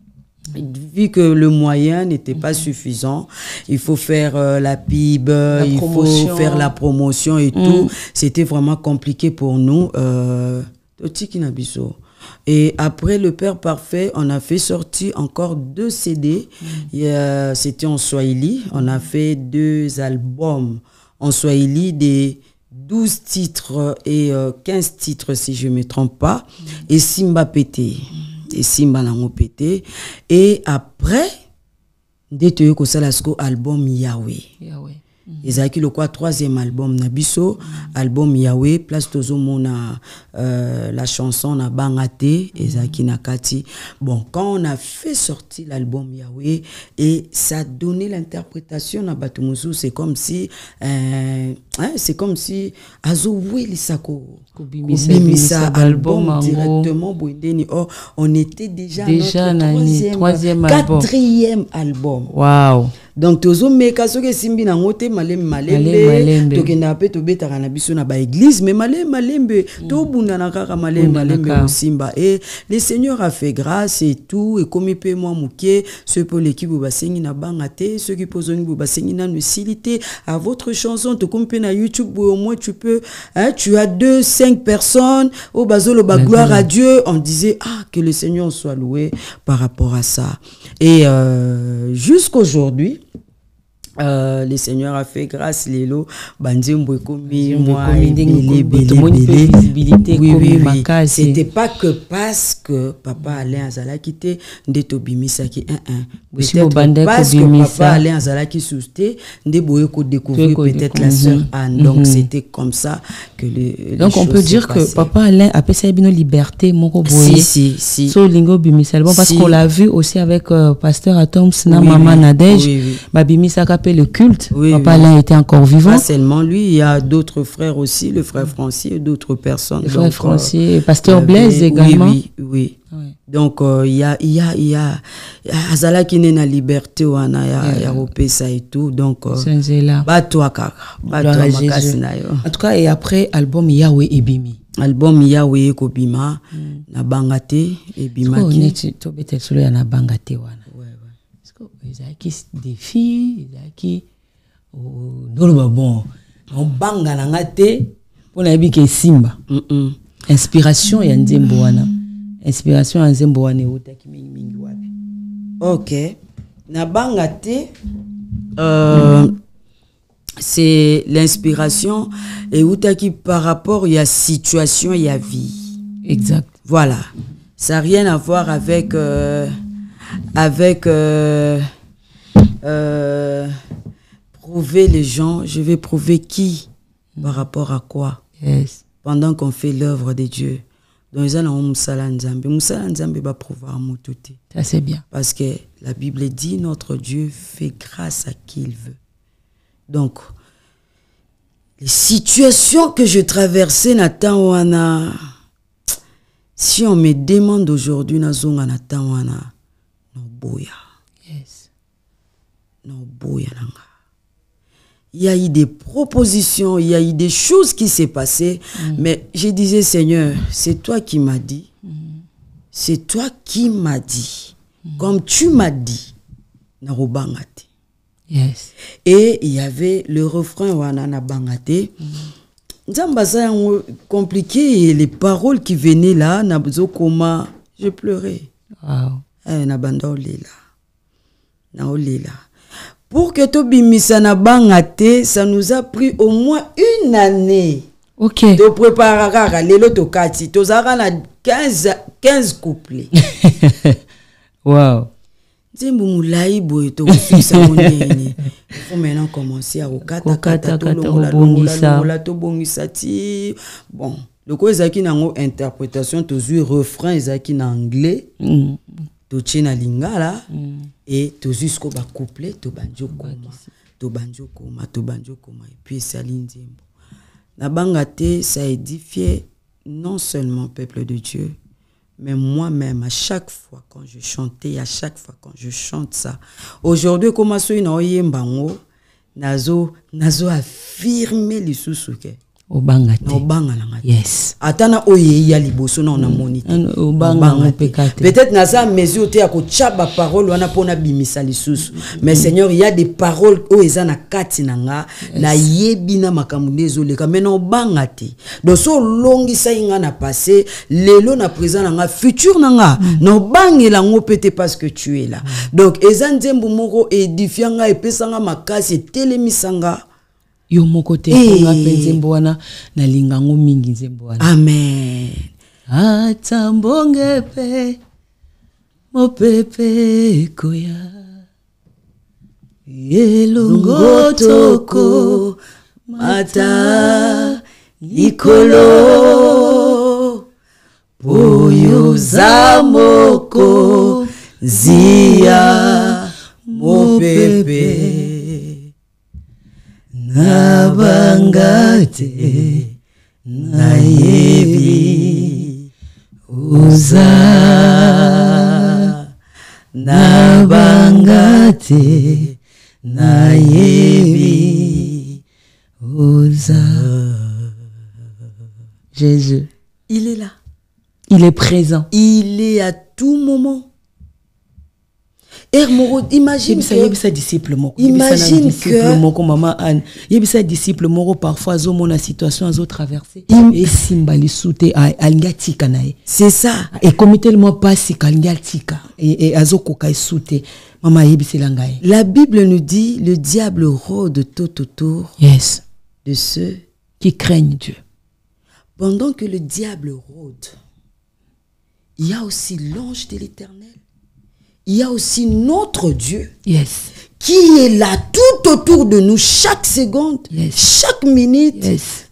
Speaker 1: Vu que le moyen n'était pas mm-hmm. suffisant, il faut faire euh, la pub, la il promotion. faut faire la promotion et mm. tout. C'était vraiment compliqué pour nous. Euh, Et après le Père Parfait, on a fait sortir encore deux C D. Mm. C'était en Swahili. On a fait deux albums en Swahili, des douze titres et euh, quinze titres, si je ne me trompe pas. Mm. Et Simba Pété. Mm. Et Simba Nango Pété. Et après, dès que tu as l'album Yahweh. Yahweh. Ezaki le quoi troisième album Nabiso, mm. album Yahweh, place tozo mona euh, la chanson na Bangate, Ezaki Nakati. Bon, quand on a fait sortir l'album Yahweh et ça a donné l'interprétation na Batumuzu, c'est comme si euh, hein, c'est comme si Azowe Lisako Kubimisa album, album directement Bouindeni. Oh, on était déjà,
Speaker 3: déjà notre troisième, troisième
Speaker 1: album. Quatrième album.
Speaker 3: Waouh.
Speaker 1: Donc tozo meka soke simbi na ngote malembe malembe tokenda pe to betaka na biso na ba église mais malembe malembe to bunda na kaka malembe malembe simba et le Seigneur a fait grâce et tout et comme pe moi muké ce pour l'équipe ba sengi na bangate ceux qui posoni ba sengi na nucilité à votre chanson to comme pe na YouTube au moins tu peux hein, tu as deux cinq personnes au bazolo ba gloire à Dieu, on disait ah que le Seigneur soit loué par rapport à ça et euh, jusqu'aujourd'hui Euh, le Seigneur a fait grâce Lélo Banzembo komi moi visibilité oui oui, oui. C'était pas que parce que papa Alain Azala quitté ndeto bimisa ki un un peut-être parce que papa Alain Azala qui sousté ndé boye ko découvrir peut-être la sœur Anne donc c'était comme ça que le
Speaker 3: donc on peut dire que papa Alain a passé une liberté moko boye
Speaker 1: si si si
Speaker 3: so lingo bimisa bon parce qu'on l'a vu aussi avec euh, pasteur Atoms na maman Nadège ba bimisa le culte, oui, papa oui. Alain était encore vivant.
Speaker 1: Pas seulement lui, il y a d'autres frères aussi, le frère Francier et d'autres personnes.
Speaker 3: Le frère Francier, euh, pasteur euh, Blaise euh, également.
Speaker 1: Oui, oui, oui. oui. Donc euh, il y a il y a il y a Azala qui n'est na liberté wana ya ya opesa et tout donc ba toi kaka ba toi makasi na yo.
Speaker 3: En tout cas et après album Yahweh et Bimi.
Speaker 1: Album Yahweh ko bima mm. na bangate et bima
Speaker 3: qui to to betel solo ya na bangate wana. Ezaki des filles, ezaki oh bon on banga na ngate pour na bi ke simba. Mm -mm. Inspiration ya nzembo wana. Inspiration ya nzembo wana utaki mingi mingi wapi.
Speaker 1: OK. Na bangate euh mm. c'est l'inspiration et utaki par rapport à la situation et à vie.
Speaker 3: Exact.
Speaker 1: Voilà. Ça n'a rien à voir avec euh, avec euh, euh, prouver les gens. Je vais prouver qui par rapport à quoi.
Speaker 3: Yes.
Speaker 1: Pendant qu'on fait l'œuvre de Dieu. Donc ils ont Moussala Nzambe. Moussala Nzambe va prouver Moutouté.
Speaker 3: Ça c'est bien.
Speaker 1: Parce que la Bible dit notre Dieu fait grâce à qui il veut. Donc les situations que je traversais Nathan wana, si on me demande aujourd'hui Nazonga Nathan wana, no boya.
Speaker 3: Yes.
Speaker 1: No boya nanga. Il y a eu des propositions, il y a eu des choses qui s'est passées, mm. mais je disais Seigneur, c'est toi qui m'as dit, mm. c'est toi qui m'as dit, mm. comme tu m'as dit, na robangate.
Speaker 3: Yes.
Speaker 1: Et il y avait le refrain Wanana Bangate. Nzambaza mm. compliqué et les paroles qui venaient là, Nabuzo Koma, je pleurais.
Speaker 3: Wow.
Speaker 1: Eh, Nabanda Olela. Na Olela. Pour que Tobimisa na Bangate, ça nous a pris au moins une année.
Speaker 3: Ok.
Speaker 1: De préparer Lelo Tokati. Tozara na quinze, quinze couplets.
Speaker 3: Wow.
Speaker 1: Il faut maintenant commencer à okata kata to bongisa ti bon le ko ezaki nango interprétation to zui refrain ezaki na anglais to china lingala et to jusqu'au ba couplet to banjo koma to banjo koma to banjo koma et puis salinzembo na bangate ça édifiait non seulement peuple de Dieu mais moi-même, à chaque fois quand je chantais, à chaque fois quand je chante ça, aujourd'hui, comment ça, nazo, nazo affirmer les sous-souké.
Speaker 3: obanga te
Speaker 1: obanga nanga
Speaker 3: yes
Speaker 1: atana oye ya liboso na na monite
Speaker 3: obanga pekate
Speaker 1: peut-être na za mesure te ya ko chaba parole wana pona bimisa lisusu mais Seigneur il y a des paroles o ezana kati nanga na yebi na makambo nezoleka mais na obanga te donc so longi sa inga na passé lelo na présent nanga futur nanga na obangela ngo pete parce que tu es là donc ezanzembu moko édifianga epesanga makasi telemisanga
Speaker 3: yo moko te nga penzembo wana na lingango mingi nzembo wana
Speaker 1: amen
Speaker 3: atambonge pe mopepe koya elongo toko mata likolo poyo zamoko zia mopepe na bangate na yebi uza na bangate na yebi uza. Jésus,
Speaker 1: il est là,
Speaker 3: il est présent,
Speaker 1: il est à tout moment. Imagine que
Speaker 3: yebisa disciple moko
Speaker 1: imagine que
Speaker 3: moko maman Anne yebisa disciple moko parfois zo mona situation azo traverser et simbali soute alngatika nae
Speaker 1: c'est ça
Speaker 3: et comme tellement pas si kalngatika et azo koka soute maman yebisa langae.
Speaker 1: La Bible nous dit le diable rôde tout autour
Speaker 3: yes
Speaker 1: de ceux
Speaker 3: qui craignent Dieu.
Speaker 1: Pendant que le diable rôde, il y a aussi l'ange de l'Éternel. Il y a aussi notre Dieu
Speaker 3: yes.
Speaker 1: qui est là tout autour de nous chaque seconde,
Speaker 3: yes.
Speaker 1: chaque minute.
Speaker 3: Yes.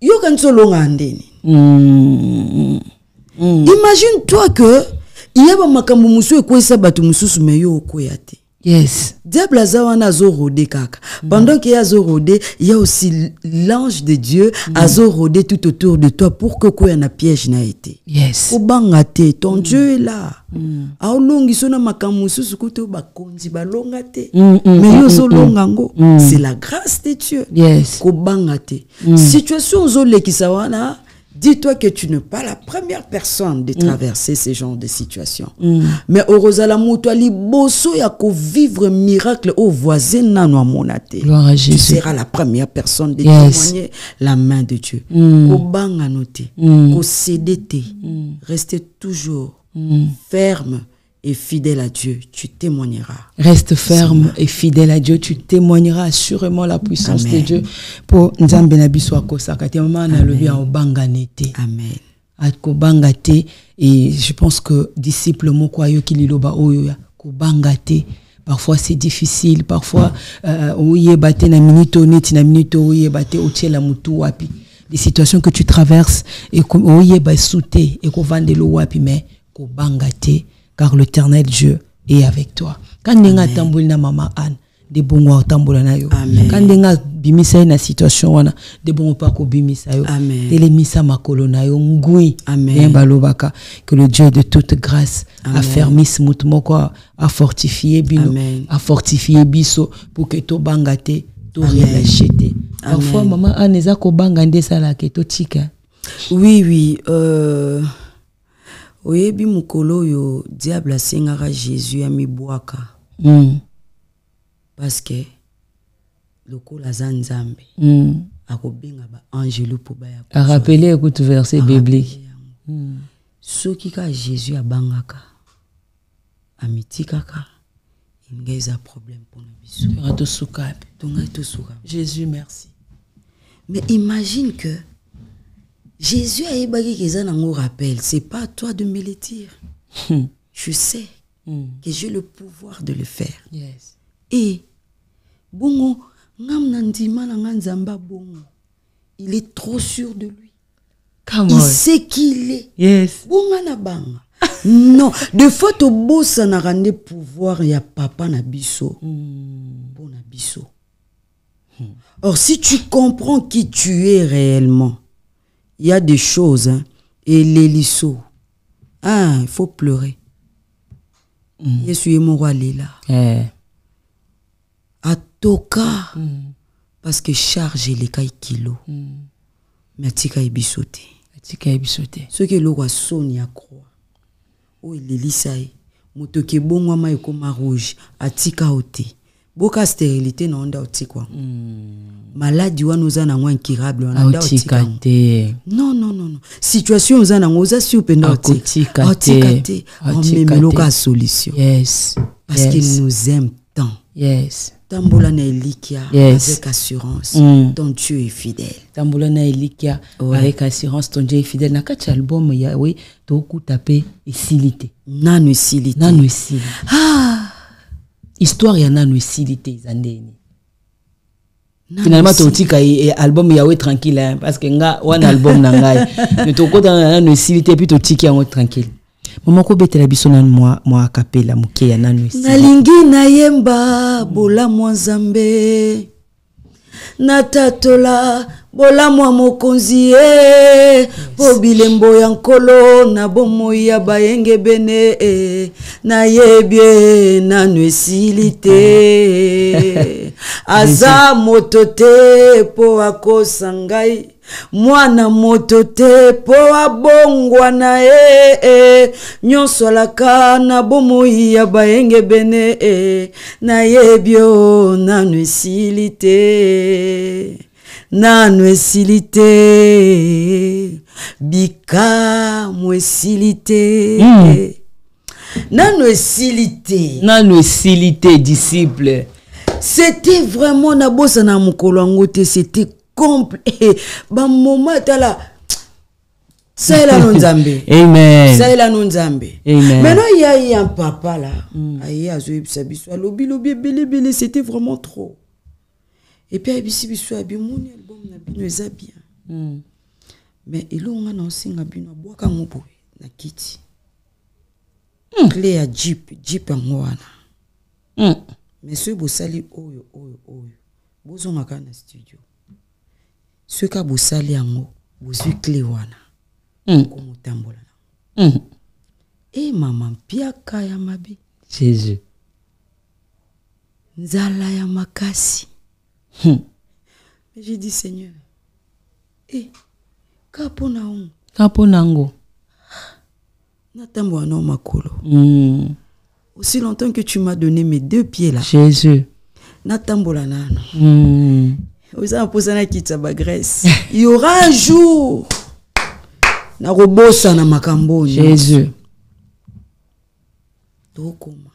Speaker 1: Mm. Mm. Imagine-toi que il y a makambo musu ekwesa batu mususu meyo okoyate.
Speaker 3: Yes.
Speaker 1: Diable azawana azo rôder kaka. Pendant qu'il y a azo rôder, il y a aussi l'ange de Dieu mm. azo rôder tout autour de toi pour que quoi na piège na été.
Speaker 3: Yes.
Speaker 1: Obangate, ton mm. Dieu est là.
Speaker 3: Mm.
Speaker 1: Aolongi sona makambo susu kuto bakonzi balongate.
Speaker 3: Mm.
Speaker 1: Mais yo so
Speaker 3: mm.
Speaker 1: longango,
Speaker 3: mm.
Speaker 1: c'est la grâce de Dieu.
Speaker 3: Yes.
Speaker 1: Kobangate.
Speaker 3: Mm.
Speaker 1: Situation zo lekisawana. Dis-toi que tu n'es pas la première personne de traverser mm. ce genre de situation. Mm. Mais heureusement, toi, li bosso ya ko vivre miracle au voisin nano monate.
Speaker 3: Gloire à Jésus.
Speaker 1: Tu seras la première personne de
Speaker 3: yes.
Speaker 1: témoigner la main de Dieu.
Speaker 3: Mm.
Speaker 1: Ko banga noté,
Speaker 3: mm.
Speaker 1: ko cédete, mm. restez toujours mm. ferme et fidèle à Dieu, tu témoigneras.
Speaker 3: Reste ferme et fidèle à Dieu, tu témoigneras assurément la puissance
Speaker 1: Amen.
Speaker 3: de Dieu. Pour Nzambe na biso akosaka te mama na lobi en banganete.
Speaker 1: Amen.
Speaker 3: Ako bangate et je pense que disciple moko ayo ki liloba oyo ya ko bangate. Parfois c'est difficile, parfois oye bate na minute oneti na minute oye bate otiela mutu wapi. Des situations que tu traverses et oye ba souté et ko vandelo wapi mais ko bangate. Car l'Éternel Dieu est avec toi. Quand nenga tamboulina mama Anne, de bongo tamboula na yo. Quand nenga bimisa na situation wana, de bongo pa ko bimisa yo. Telemisa makolo na yo ngui.
Speaker 1: Amen.
Speaker 3: Balobaka que le Dieu de toute grâce affermisse mutumoko a fortifié bino, a fortifié biso pour que to bangate to relâchete. Parfois maman Anne eza ko bangande sala ke to tika.
Speaker 1: Oui oui, euh oyebi mukolo yo diable asengaka Jésus amiboaka
Speaker 3: mm.
Speaker 1: parce que lokola aza nzambe
Speaker 3: mm.
Speaker 1: akobenga ba angelo po baya
Speaker 3: a rappeler écoute verset biblique mm.
Speaker 1: soki ka Jésus abangaka amitikaka ingeza problème pour na biso
Speaker 3: to suka
Speaker 1: tonga to suka.
Speaker 3: Jésus merci.
Speaker 1: Mais imagine que Jésus a ébagé qu'ils en ont rappel. C'est pas à toi de me le dire.
Speaker 3: Mm.
Speaker 1: Je sais mm. que j'ai le pouvoir de le faire.
Speaker 3: Yes.
Speaker 1: Et bongo ngam nandima na nganzamba bongo. Il est trop sûr de lui.
Speaker 3: Come
Speaker 1: il
Speaker 3: on.
Speaker 1: sait qui il est.
Speaker 3: Yes.
Speaker 1: Bonga na banga. Non, de fois to bossa na rande pouvoir ya papa na biso. Mm. Bon na biso. Mm. Or si tu comprends qui tu es réellement, il y a des choses, hein, et les lissos, ah, il faut pleurer. Mm. Je suis mon roi Lila.
Speaker 3: Eh.
Speaker 1: À toka,
Speaker 3: mm.
Speaker 1: parce que charge les cailles kilo.
Speaker 3: Mm.
Speaker 1: mais atika ebisote
Speaker 3: atika ebisote
Speaker 1: ce que le roi soni a croix o il lisai moto ke bongwa ma ekoma rouge atika ote boka stérilité na onda otikwa mm. maladie wana oza nango incurable wana onda otika
Speaker 3: te
Speaker 1: non non non non situation oza nango oza si openda
Speaker 3: otika
Speaker 1: otika te omemeloka solution
Speaker 3: yes
Speaker 1: parce
Speaker 3: yes.
Speaker 1: qu'il nous aime tant
Speaker 3: yes
Speaker 1: tambola na elikia
Speaker 3: yes.
Speaker 1: avec assurance
Speaker 3: mm.
Speaker 1: ton Dieu est fidèle
Speaker 3: tambola na elikia ouais. avec assurance ton Dieu est fidèle na kati album ya oui to kutape esilité
Speaker 1: nanu esilité
Speaker 3: nanu esilité ah histoire ya nanu esilité zandeni finalement to tika album ya we tranquille hein, parce que nga one album na ngai mais to kota nanu esilité puis to tiki yango tranquille maman ko betela biso na moi moi capella muke ya nanu esilité
Speaker 1: nalingi na yemba bola mwanzambe natatola bola mwa mokonzi e po bilembo ya nkolo na bomoi ya bayenge bene e na yebie nanu esili te aza moto te po akosa ngai mwana moto te po abongwa na e, e nyonso alaka na bomoi ya bayenge bene e na yebio nanu esili te nanu esili te bikamu esili te mm. nanu esili te
Speaker 3: nanu esili te disciple
Speaker 1: c'était vraiment na bosa na mokolo yango te c'était complet ba moment tala ça là non nzambe
Speaker 3: amen
Speaker 1: ça là non nzambe
Speaker 3: amen
Speaker 1: maintenant il y a, y a un papa là mm. aïe azo yebisa biso lobi lobi bele bele c'était vraiment trop et puis abisi biso abimoni album na bino eza bien mm. mais ilonga na osinga bino bwaka ngoboye na kiti mm. clé ya jeep jeep yango wana mm. mais ce bosali oyo oyo oyo bozonga ka na studio ce ka bosali yango bozwi clé wana mm. komotambola mm. e mama mpiaka ya mabe
Speaker 3: Jésus
Speaker 1: nzala ya makasi hmm. mais j'ai dit Seigneur eh kapo na on
Speaker 3: kapo nango
Speaker 1: natambola na makolo
Speaker 3: mm.
Speaker 1: aussi longtemps que tu m'as donné mes deux pieds là
Speaker 3: Jésus
Speaker 1: natambola nano
Speaker 3: mm.
Speaker 1: Vous avez posé la kitsa ba Grèce. Il y aura un jour na robosa na makambo
Speaker 3: Jésus.
Speaker 1: Tokoma.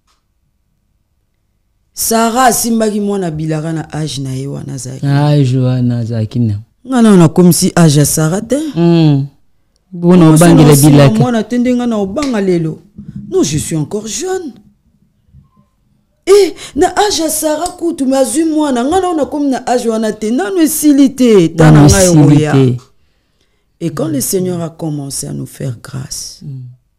Speaker 1: Sarah simbaki mwana bilara na âge na ye wana zaki.
Speaker 3: Âge wana zaki na.
Speaker 1: Ngana na comme si âge ya Sarah te.
Speaker 3: Mm. Bona obangela bilaka.
Speaker 1: Mwana tendenga na obanga lelo. Non, je suis encore jeune. Eh, na âge ya Sarah kutu mazui mwana ngana ona comme na âge wana te nanu esilité tana ngayoya. Et quand le Seigneur a commencé à nous faire grâce, mm.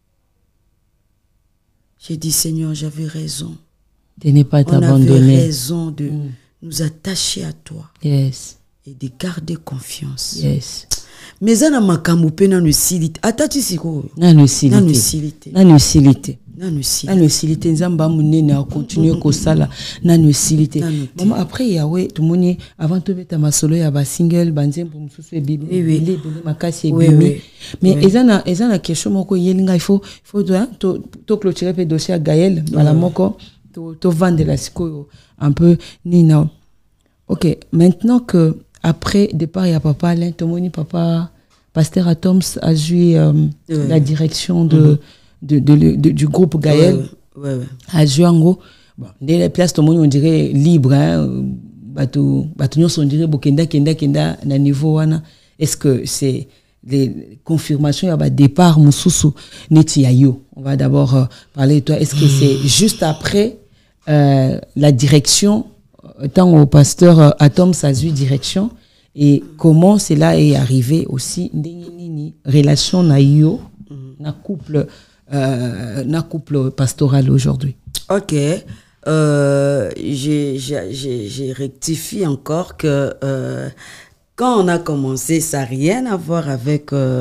Speaker 1: j'ai dit Seigneur, j'avais raison.
Speaker 3: De ne pas t'abandonner.
Speaker 1: On avait raison de mm. nous attacher à toi.
Speaker 3: Yes.
Speaker 1: Et de garder confiance.
Speaker 3: Yes.
Speaker 1: Mais ça n'a makambu pe nanu esilité. Atati siko.
Speaker 3: Nanu esilité.
Speaker 1: Nanu esilité.
Speaker 3: Nanu esilité.
Speaker 1: Nanu esilité.
Speaker 3: Nanu esilité. Nzamba munene a continuer ko sala. Nanu esilité. Maman après yawe tumoni avant de mettre ma solo ya ba single banzem pour mususu e bibi.
Speaker 1: Oui oui.
Speaker 3: Les boni makasi e bibi. Mais ezana ezana question moko yelinga il faut il faut to to clôturer pe dossier à Gaël bala moko to to vendre la siko un peu nina. OK, maintenant que après départ il y a papa Alain Tomoni papa pasteur Atoms a joué euh, ouais. la direction de, mm-hmm. de, de, de, de du groupe Gaël
Speaker 1: ouais, ouais, ouais.
Speaker 3: a joué en gros bon dès la place Tomoni on dirait libre hein bato bato on dirait bokenda kenda kenda na niveau wana est-ce que c'est les confirmations à départ mususu neti yayo on va d'abord euh, parler de toi est-ce que c'est juste après euh, la direction tant au pasteur euh, Atoms a joué direction et comment cela est arrivé aussi nini relation na yo na couple euh, na couple pastoral aujourd'hui.
Speaker 1: OK, euh, j'ai j'ai j'ai rectifié encore que euh, quand on a commencé ça n'a rien à voir avec euh,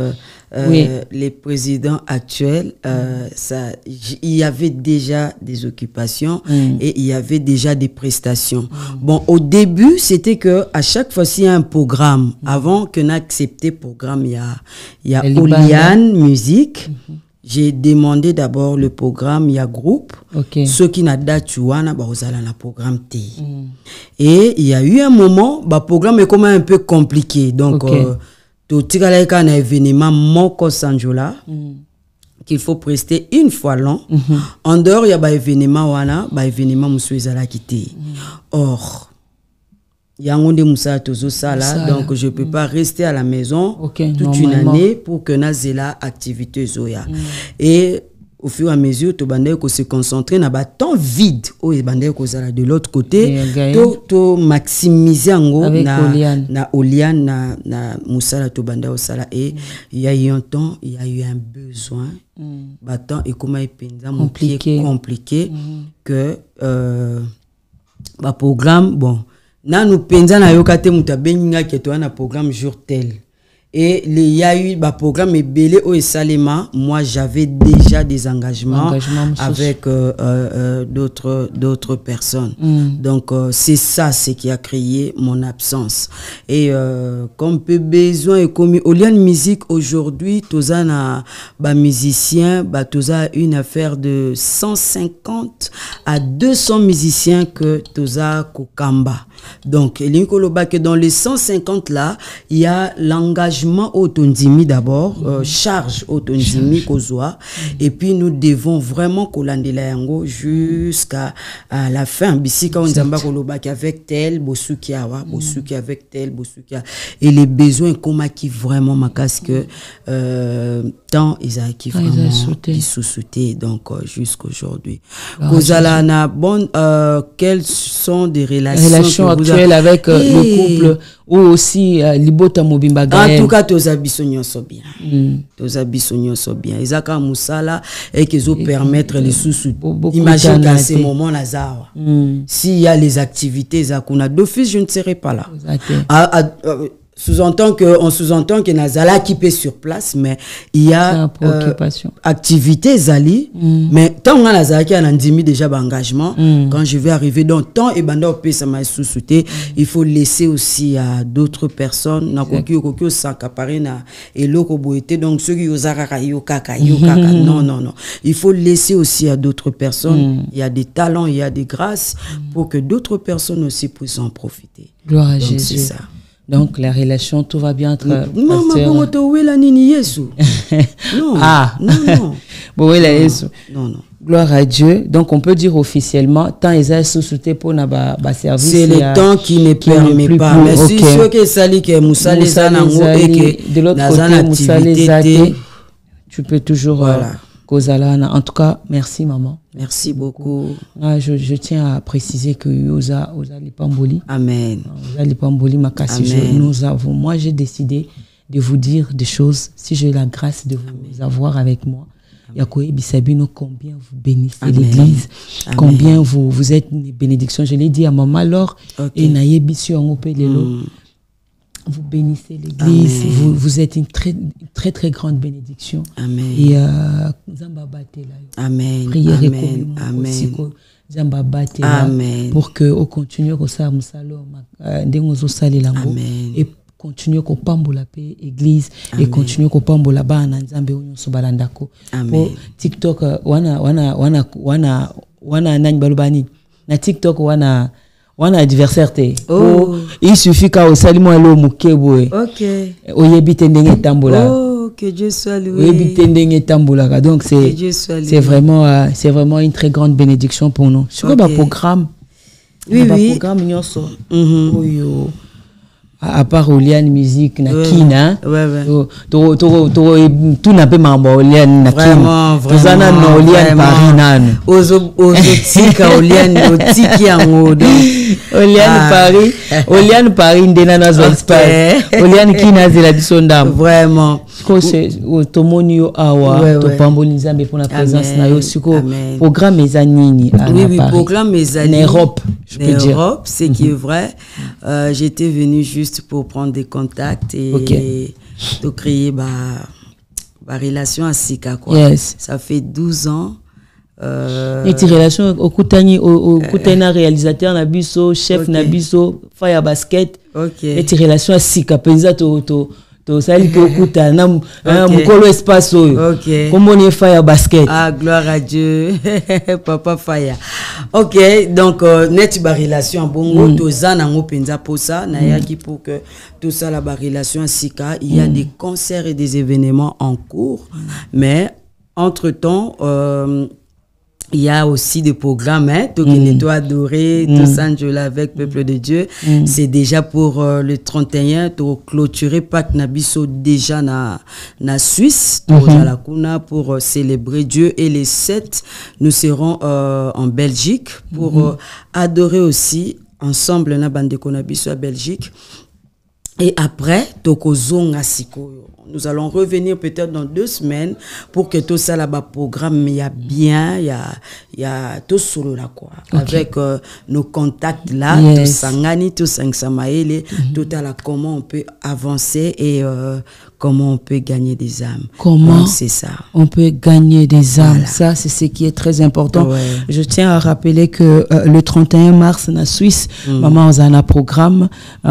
Speaker 1: euh,
Speaker 3: oui.
Speaker 1: les présidents actuels, euh, ça, il y avait déjà des occupations mm. et il y avait déjà des prestations. Mm. Bon, au début, c'était que à chaque fois s'il y a un programme, mm. avant que n'accepte programme, il y a, il y a Oliane Musique. Mm-hmm. J'ai demandé d'abord le programme, il y a groupe.
Speaker 3: Okay.
Speaker 1: Ceux qui n'ont pas de bah, vous allez dans le programme T. Mm. Et il y a eu un moment, le bah, programme est comme un peu compliqué. Donc, tout okay. euh, un événement Moko Sanjola mm. qu'il faut prester une fois l'an. Mm-hmm. En dehors, il y a un événement, wana, bah, événement Moussou Ezala Kité. Mm. Or, il y a un Moussa Tozo Sala, donc je ne peux mm. pas rester à la maison okay, toute une année pour que Nazela activité Zoya. Mm. Et au fur et à mesure, tu vas se concentrer dans le temps vide de l'autre côté, tu maximiser na Oliane, na na Moussa Tobanda Sala. Et il y a eu un temps, il y a eu un besoin, mm. temps et comment il compliqué, compliqué mm. que euh, bah, programme bon. Na nous penza na yokate muta beninga keto na programme jour tel et il y a eu ba programme belé au Salema. Moi j'avais déjà des engagements Engagement avec euh, euh, d'autres d'autres personnes mm. donc euh, c'est ça ce qui a créé mon absence et euh, comme peu besoin et comme Oliane Musique aujourd'hui toza na ba musicien ba toza une affaire de cent cinquante à deux cents musiciens que toza kokamba. Donc, que dans les cent cinquante là, il y a l'engagement autondimi d'abord, euh, charge autondimi kozoa, et puis nous devons vraiment kolandela yango jusqu'à la fin. Bisi ka onzamba kolobaki avec tel, bosuki awa, bosuki avec tel, bosuki. Et les besoins comment qui vraiment makas que euh, tant ils a qui vraiment ils sous-sauté donc euh, jusqu'aujourd'hui. Kozala na bon euh, quelles sont des relations,
Speaker 3: relations actuelles a... avec euh, hey. le couple ou aussi euh, Libota Mobimba Gaël.
Speaker 1: En tout cas tous abissonnions sont bien. Mm. Tous abissonnions sont bien. Isaka Moussala et qu'ils ont permettre les sous-sous. Imagine qu'à ces moments là mm. s'il y a les activités zakuna d'office je ne serai pas là. À, à, à, sous-entend que on sous-entend que Nazala qui peut sur place mais il y a euh, activité Zali mm. mais tant on a Nazala qui a un déjà d'engagement mm. quand je vais arriver dans temps et banda op ça m'a sous-souté mm. il faut laisser aussi à d'autres personnes na kokio kokio s'accaparer na et loko boité donc ceux qui osara yo kaka yo kaka non non non il faut laisser aussi à d'autres personnes mm. il y a des talents il y a des grâces mm. pour que d'autres personnes aussi puissent en profiter.
Speaker 3: Gloire à Jésus. C'est ça. Donc la relation, tout va bien entre
Speaker 1: Maman, bon, tu es là, Nini Yesu. Non.
Speaker 3: Ah.
Speaker 1: Non, non.
Speaker 3: Bon, oui, là, Yesu.
Speaker 1: Non, non.
Speaker 3: Gloire à Dieu. Donc on peut dire officiellement, tant ils ont sous-souté pour na service.
Speaker 1: C'est le temps qui ne permet pas. Plus, mais si ceux qui sali que Moussa les a et que
Speaker 3: de l'autre côté Moussa les a, tu peux toujours. Voilà. Kozalana. En tout cas, merci maman.
Speaker 1: Merci beaucoup.
Speaker 3: Ah, je, je tiens à préciser que Yosa, Osa Lipamboli.
Speaker 1: Amen.
Speaker 3: Osa Lipamboli Makasi. Nous avons, moi j'ai décidé de vous dire des choses. Si j'ai la grâce de vous Amen. avoir avec moi, Yakoé Bisabino, combien vous bénissez l'église, combien vous, vous êtes une bénédiction. Je l'ai dit à maman alors, et Naye Bissio en Opelelo. Vous bénissez l'église, vous, vous êtes une très, très très grande bénédiction.
Speaker 1: Amen.
Speaker 3: Et Zamba
Speaker 1: Amen.
Speaker 3: Prière
Speaker 1: Amen. Amen.
Speaker 3: Zamba Amen. Pour que on continue au Sam Salom, Ndengozo Salilango, et continue au Pambola Paix Église, et continue au Pambola Bana Nzambe Union Sobalandako. Pour TikTok, wana wana wana wana wana nani balubani na TikTok wana wana adversaire te. Oh. Il suffit qu'au salimo alo mukeboe.
Speaker 1: OK.
Speaker 3: Oyebi tendenge tambola.
Speaker 1: Oh, que Dieu soit loué.
Speaker 3: Oyebi tendenge tambola. Donc c'est c'est vraiment euh, c'est vraiment une très grande bénédiction pour nous. Sur okay. le programme.
Speaker 1: Oui oui.
Speaker 3: Le programme nyonso.
Speaker 1: Mhm.
Speaker 3: Oyo. À part Oliane Musique na
Speaker 1: ouais,
Speaker 3: kina
Speaker 1: ouais ouais
Speaker 3: to to to tout n'a pas mambo Oliane na kina
Speaker 1: vraiment vraiment
Speaker 3: zana no Oliane Paris nanu
Speaker 1: ozo ozo tika Oliane otiki yango donc
Speaker 3: Oliane Paris Oliane Paris ndena na zo espace Oliane kina zela bisondam
Speaker 1: vraiment
Speaker 3: ko c'est tomoni yo awa to pamboli nzambe pour la présence na yo siko programme ezanini
Speaker 1: oui oui programme ezanini
Speaker 3: en Europe je peux dire
Speaker 1: Europe c'est qui est vrai j'étais venu juste pour prendre des contacts et okay. de créer bah ma relation à Sika quoi.
Speaker 3: Yes.
Speaker 1: Ça fait douze ans.
Speaker 3: Euh... Et tes relations au Koutani, au Koutani réalisateur Nabiso, chef okay. Nabiso, Fire Basket.
Speaker 1: Ok.
Speaker 3: Et tes relations à Sika, penza to to to sali ko Koutani, na mukolo espace oyo.
Speaker 1: Ok.
Speaker 3: Comment on est Fire Basket?
Speaker 1: Ah gloire à Dieu, Papa Fire. Ok, donc euh, net ba relation à Bongo, mm. toza na ngo penza pour ça, na yaki pour que tout ça la ba relation à Sika, il y a mm. des concerts et des événements en cours, mm. mais entre temps. Euh, Il y a aussi des programmes, hein, tout mm. toi adoré, mm. tout ça, Angela avec Peuple de Dieu. Mm. C'est déjà pour euh, le trente et un, pour clôturer Pâques Nabiso déjà na, na Suisse, mm-hmm. pour euh, célébrer Dieu. Et les sept, nous serons euh, en Belgique pour mm-hmm. euh, adorer aussi ensemble na Bandeko Nabiso à Belgique. Et après, Tokozonga Sikoyo. Nous allons revenir peut-être dans deux semaines pour que tout ça là-bas programme, il y a bien, il y a, il y a tout solo là quoi. Okay. Avec euh, nos contacts là, yes. tout Sangani, tout Sangsamaele, mm-hmm. tout à la comment on peut avancer et euh, comment on peut gagner des âmes.
Speaker 3: Comment
Speaker 1: c'est ça.
Speaker 3: On peut gagner des âmes. Voilà. Ça, c'est ce qui est très important. Ouais. Je tiens à rappeler que euh, le trente et un mars, en Suisse, mm. maman, on a un programme,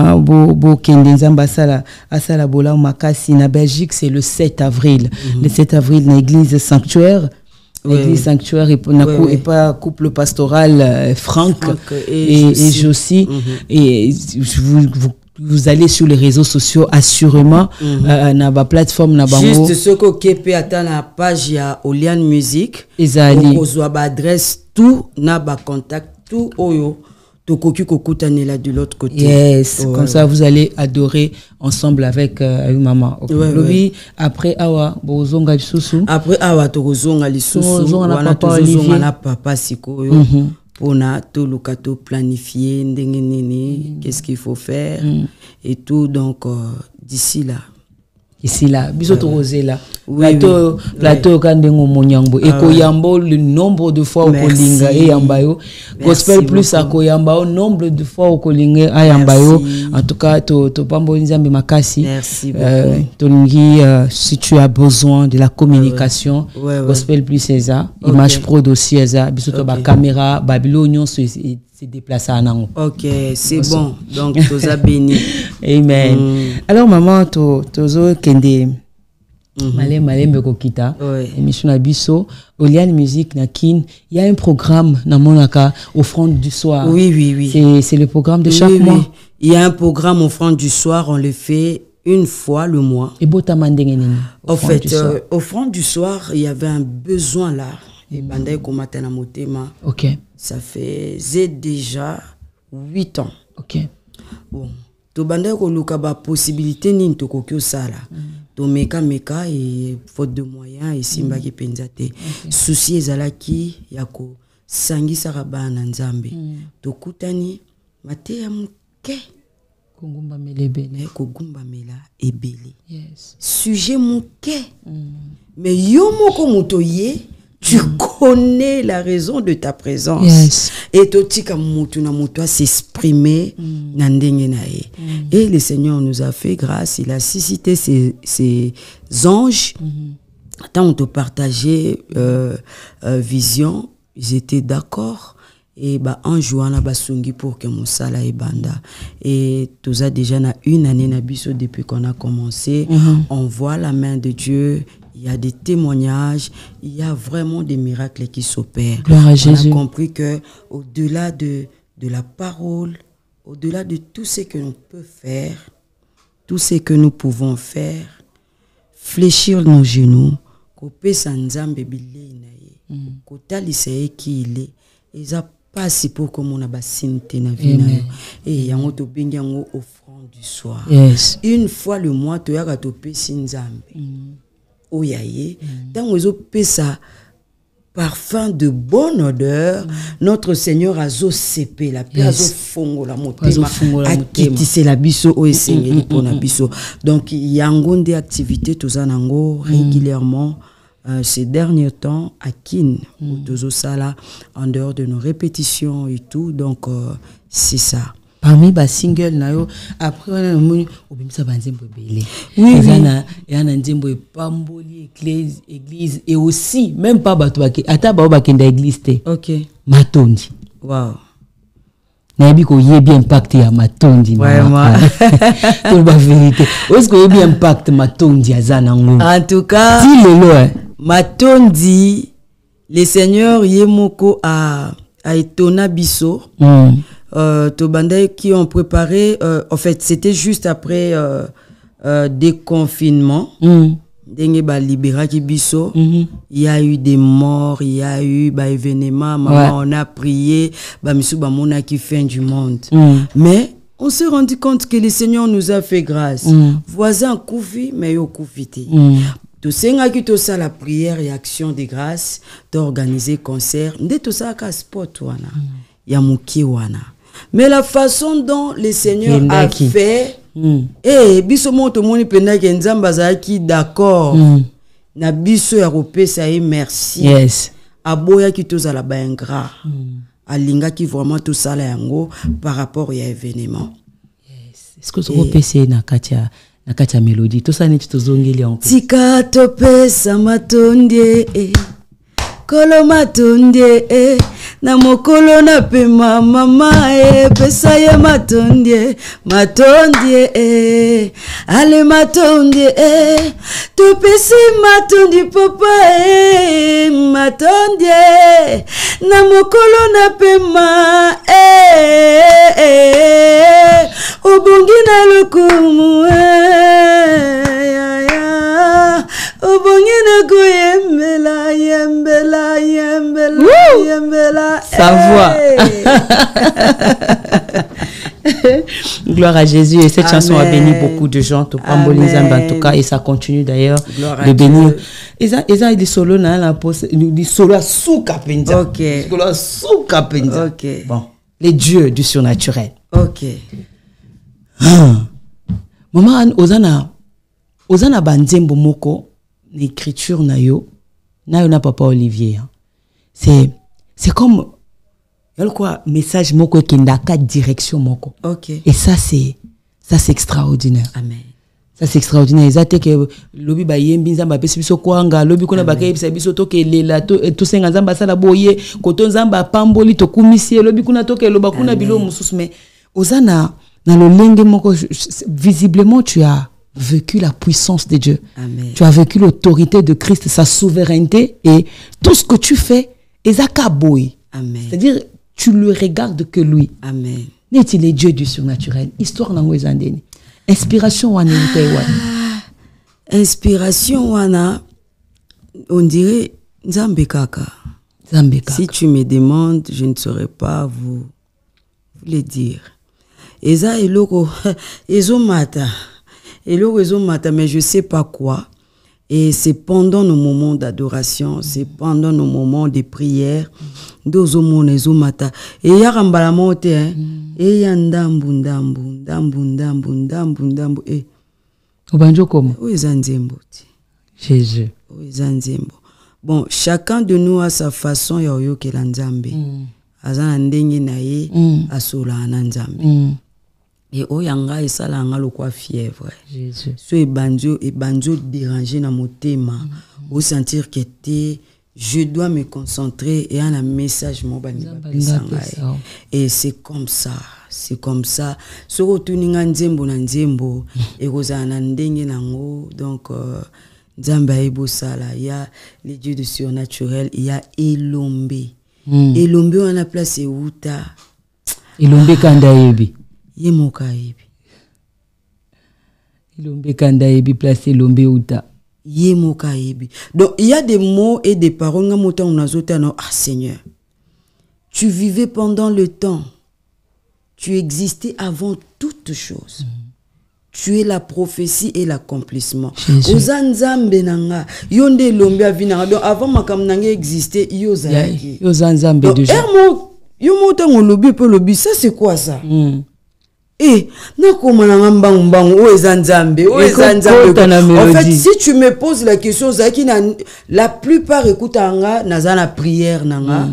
Speaker 3: bo bo kendenzamba sala asala bola makasi na Belgique, c'est le sept avril. Mm-hmm. Le sept avril, dans l'église sanctuaire. L'église oui. sanctuaire et, oui, oui. et pas couple pastoral euh, Franck, Franck et, et, et Josie. Mm-hmm. Et vous, vous vous allez sur les réseaux sociaux assurément mm-hmm. euh, na ba plateforme na bango
Speaker 1: juste ce que kepe ata na page ya Olian Music
Speaker 3: ezali
Speaker 1: kozwa ba adresse tout na ba contact tout oyo tokoki kokutanela de l'autre côté.
Speaker 3: Yes, ouais, comme ouais. ça vous allez adorer ensemble avec euh, avec maman. Okay. Ouais, ouais. Après awa bozonga lisusu.
Speaker 1: Après awa tokozonga lisusu wana tozonga na papa sikoyo. Mm-hmm. Pona tout le cadeau planifié ndenge nini, mm. qu'est-ce qu'il faut faire mm. et tout donc euh, d'ici là
Speaker 3: ici là biso to rosé là plateau plateau kandengo monyambo et koyambo le nombre de fois au kolinga et yambayo gospel plus à koyamba au nombre de fois au kolinga a yambayo en tout cas to to pambo nzambe makasi
Speaker 1: merci beaucoup
Speaker 3: euh, tolingi euh, si tu as besoin de la communication ouais, ouais. gospel plus c'est ça okay. Image pro dossier ça biso to ba caméra babylonion se se déplacer à nango.
Speaker 1: OK, c'est Aussi. Bon. Donc toza béni.
Speaker 3: Amen. Mm. Alors maman to tozo kende malé malé mbeko kita émission na biso Olian Music na kin, il y a un programme na monaka offrande du soir.
Speaker 1: Oui oui oui.
Speaker 3: C'est c'est le programme de chaque oui, mois. Oui.
Speaker 1: Il y a un programme offrande du soir, on le fait une fois le mois.
Speaker 3: Et botama ndenge nini?
Speaker 1: En fait, euh, offrande du soir, il y avait un besoin là. Et bandai komata na motema.
Speaker 3: OK.
Speaker 1: Ça faisait déjà huit ans.
Speaker 3: OK.
Speaker 1: Bon. To bandai ko luka ba possibilité ni to kokyo sala. To meka meka et faute de moyens et simba ki penzate. Souci ezalaki ya ko sangisa rabana nzambe. To kutani mate ya muke.
Speaker 3: Kogumba melebele.
Speaker 1: Kogumba mela ebele.
Speaker 3: Yes.
Speaker 1: Sujet muke. Mais yo moko motoye. Tu mm. connais la raison de ta présence.
Speaker 3: Yes.
Speaker 1: Et totika mutu na mutu s'exprimer mm. na ndenge na ye. Mm. Et le Seigneur nous a fait grâce, il a suscité ses, ses anges. Mm. Tant on te partageait euh, euh, vision, ils étaient d'accord. Et bah en jouant la basungi pour que Moussala et Banda. Et tout ça déjà na une année na biso depuis qu'on a commencé. Mm-hmm. On voit la main de Dieu. Il y a des témoignages, il y a vraiment des miracles qui s'opèrent.
Speaker 3: On a
Speaker 1: Jésus. compris que au-delà de, de la parole, au-delà de tout ce que l'on peut faire, tout ce que nous pouvons faire, fléchir nos genoux, couper sanzambe bile nae, kota lisaye qui il est, et ça passe pour que mon abasinte na vie na et yango to bengi yango offrande du soir.
Speaker 3: Yes.
Speaker 1: Une fois le mois to yaka to pe sinzambe. Oyaye, dans les autres pesa parfum de bonne odeur, mm. notre Seigneur a zo sepe la paix, yes. azo fongo la motema, a kitise la biso o esengeli pour la biso. Donc il y a un des activités tous en ango régulièrement euh, ces derniers temps à Kin, mm. au sala en dehors de nos répétitions et tout. Donc euh, c'est ça.
Speaker 3: parmi ba single na yo après on a moni obimisa banzembo belé
Speaker 1: oui
Speaker 3: ezana et ana nzembo epamboli église église et aussi même pas bato ba ata ba ba kenda église te
Speaker 1: OK
Speaker 3: matondi
Speaker 1: wow
Speaker 3: na yebi ko yebi impact ya matondi
Speaker 1: vraiment
Speaker 3: tout ba vérité est-ce que yebi impact matondi azana ngo
Speaker 1: en tout cas
Speaker 3: si lelo hein
Speaker 1: matondi le Seigneur yemoko a a étonna biso
Speaker 3: mm.
Speaker 1: Euh, Tobandai qui ont préparé, euh, en fait, c'était juste après euh, euh, déconfinement.
Speaker 3: Mm.
Speaker 1: Dengue ba libéra qui biso.
Speaker 3: Mm-hmm.
Speaker 1: Il y a eu des morts, il y a eu ba événements, maman
Speaker 3: ouais.
Speaker 1: on a prié, ba misu ba mona qui fin du monde.
Speaker 3: Mm.
Speaker 1: Mais on s'est rendu compte que le Seigneur nous a fait grâce.
Speaker 3: Mm.
Speaker 1: Voisin koufi, mais yo koufité.
Speaker 3: Mm.
Speaker 1: Tout ça qui tout ça la prière et action de grâce, d'organiser concert, de tout ça ka sport wana. Ya muki wana. Mais la façon dont le Seigneur a fait, mm. eh, biso monto moni penda ke nzamba zaki d'accord. Mm. Na biso ya repé ça y merci.
Speaker 3: Yes.
Speaker 1: Aboya ki toza la ba ingrat.
Speaker 3: Mm.
Speaker 1: Alinga ki vraiment tout ça la yango par rapport à événement.
Speaker 3: Yes. Est-ce que tu repé c'est na katia na katia mélodie tout ça neti tozongeli en
Speaker 1: tika topesa matondie eh. Kolo matondie eh. Na mokolo na pema mama eh. Pesa ye matondie matondie eh. Ale matondie eh. Topesi matondi papa eh. Matondie na mokolo na pema eh, eh. Obongi na lokumu eh. Ya, ya. Obongi na kuyembela yembela yembela Woo! Yembela
Speaker 3: sa voix gloire à Jésus et cette Amen. Chanson a béni beaucoup de gens tout en tout cas et ça continue d'ailleurs de bénir Eza eza il solo na la pose du solo sous kapenza
Speaker 1: OK
Speaker 3: solo sous kapenza
Speaker 1: OK
Speaker 3: bon les dieux du surnaturel
Speaker 1: OK
Speaker 3: ah. Maman ozana ozana banzembo moko l'écriture na yo na yo na papa Olivier hein. c'est c'est comme y'a quoi message moko qui n'a qu'à direction moko
Speaker 1: OK
Speaker 3: et ça c'est ça c'est extraordinaire
Speaker 1: amen
Speaker 3: ça c'est extraordinaire ezate que lobi ba yembi nzamba pesi biso kwanga lobi kona ba kayebisa biso to ke lela to to senga nzamba sala boye koto nzamba pamboli to kumisie lobi kuna to ke loba kuna bilo mususu mais ozana na lo lenge moko visiblement tu as vécu la puissance de Dieu.
Speaker 1: Amen.
Speaker 3: Tu as vécu l'autorité de Christ, sa souveraineté et tout ce que tu fais est akaboy.
Speaker 1: Amen.
Speaker 3: C'est-à-dire tu le regardes que lui.
Speaker 1: Amen.
Speaker 3: N'est-il le Dieu du surnaturel? Histoire nango ezandeni. Inspiration wana wana.
Speaker 1: Inspiration wana on dirait Nzambe kaka.
Speaker 3: Nzambe kaka.
Speaker 1: Si tu me demandes, je ne saurais pas vous vous le dire. Eza eloko ezo mata. Et le réseau matin, mais je sais pas quoi. Et c'est pendant nos moments d'adoration, c'est pendant nos moments de prière, dozo monezo mata. Et ya rambala mote, hein. Et ya ndambu ndambu ndambu ndambu ndambu ndambu. Eh.
Speaker 3: Obanjo comment?
Speaker 1: Oui, zanzembo.
Speaker 3: Jésus.
Speaker 1: Oui, zanzembo. Bon, chacun de nous a sa façon ya oyo ke la nzambe. Azana ndenge na ye, asola na nzambe. Et oyanga et ça la ngalo quoi fièvre.
Speaker 3: Jésus.
Speaker 1: So et banjo et banjo déranger na motema. Au sentir que t'es je dois me concentrer et un message mon bani et c'est comme ça, c'est comme ça. So tuninga nzembo na nzembo et rozana ndenge nango donc nzamba ebo sala il y a les dieux du surnaturel, il y a Elombe. Mm. Elombe on a placé Uta.
Speaker 3: Elombe kanda yebi.
Speaker 1: Yemoka yebi.
Speaker 3: Elombe kanda yebi place Elombe Uta.
Speaker 1: Yemoka yebi. Donc il y a des mots et des paroles nga mota on azota no ah Seigneur. Tu vivais pendant le temps. Tu existais avant toutes choses. Mm. Tu es la prophétie et l'accomplissement. Ozanzambe nanga yonde Elombe avina donc avant makam nanga existait yozaki.
Speaker 3: Yozanzambe déjà.
Speaker 1: Ermo yo mota on lobi pe lobi ça c'est quoi ça? Mm. Eh, en fait, si tu me poses la question, la plupart écoutent la prière,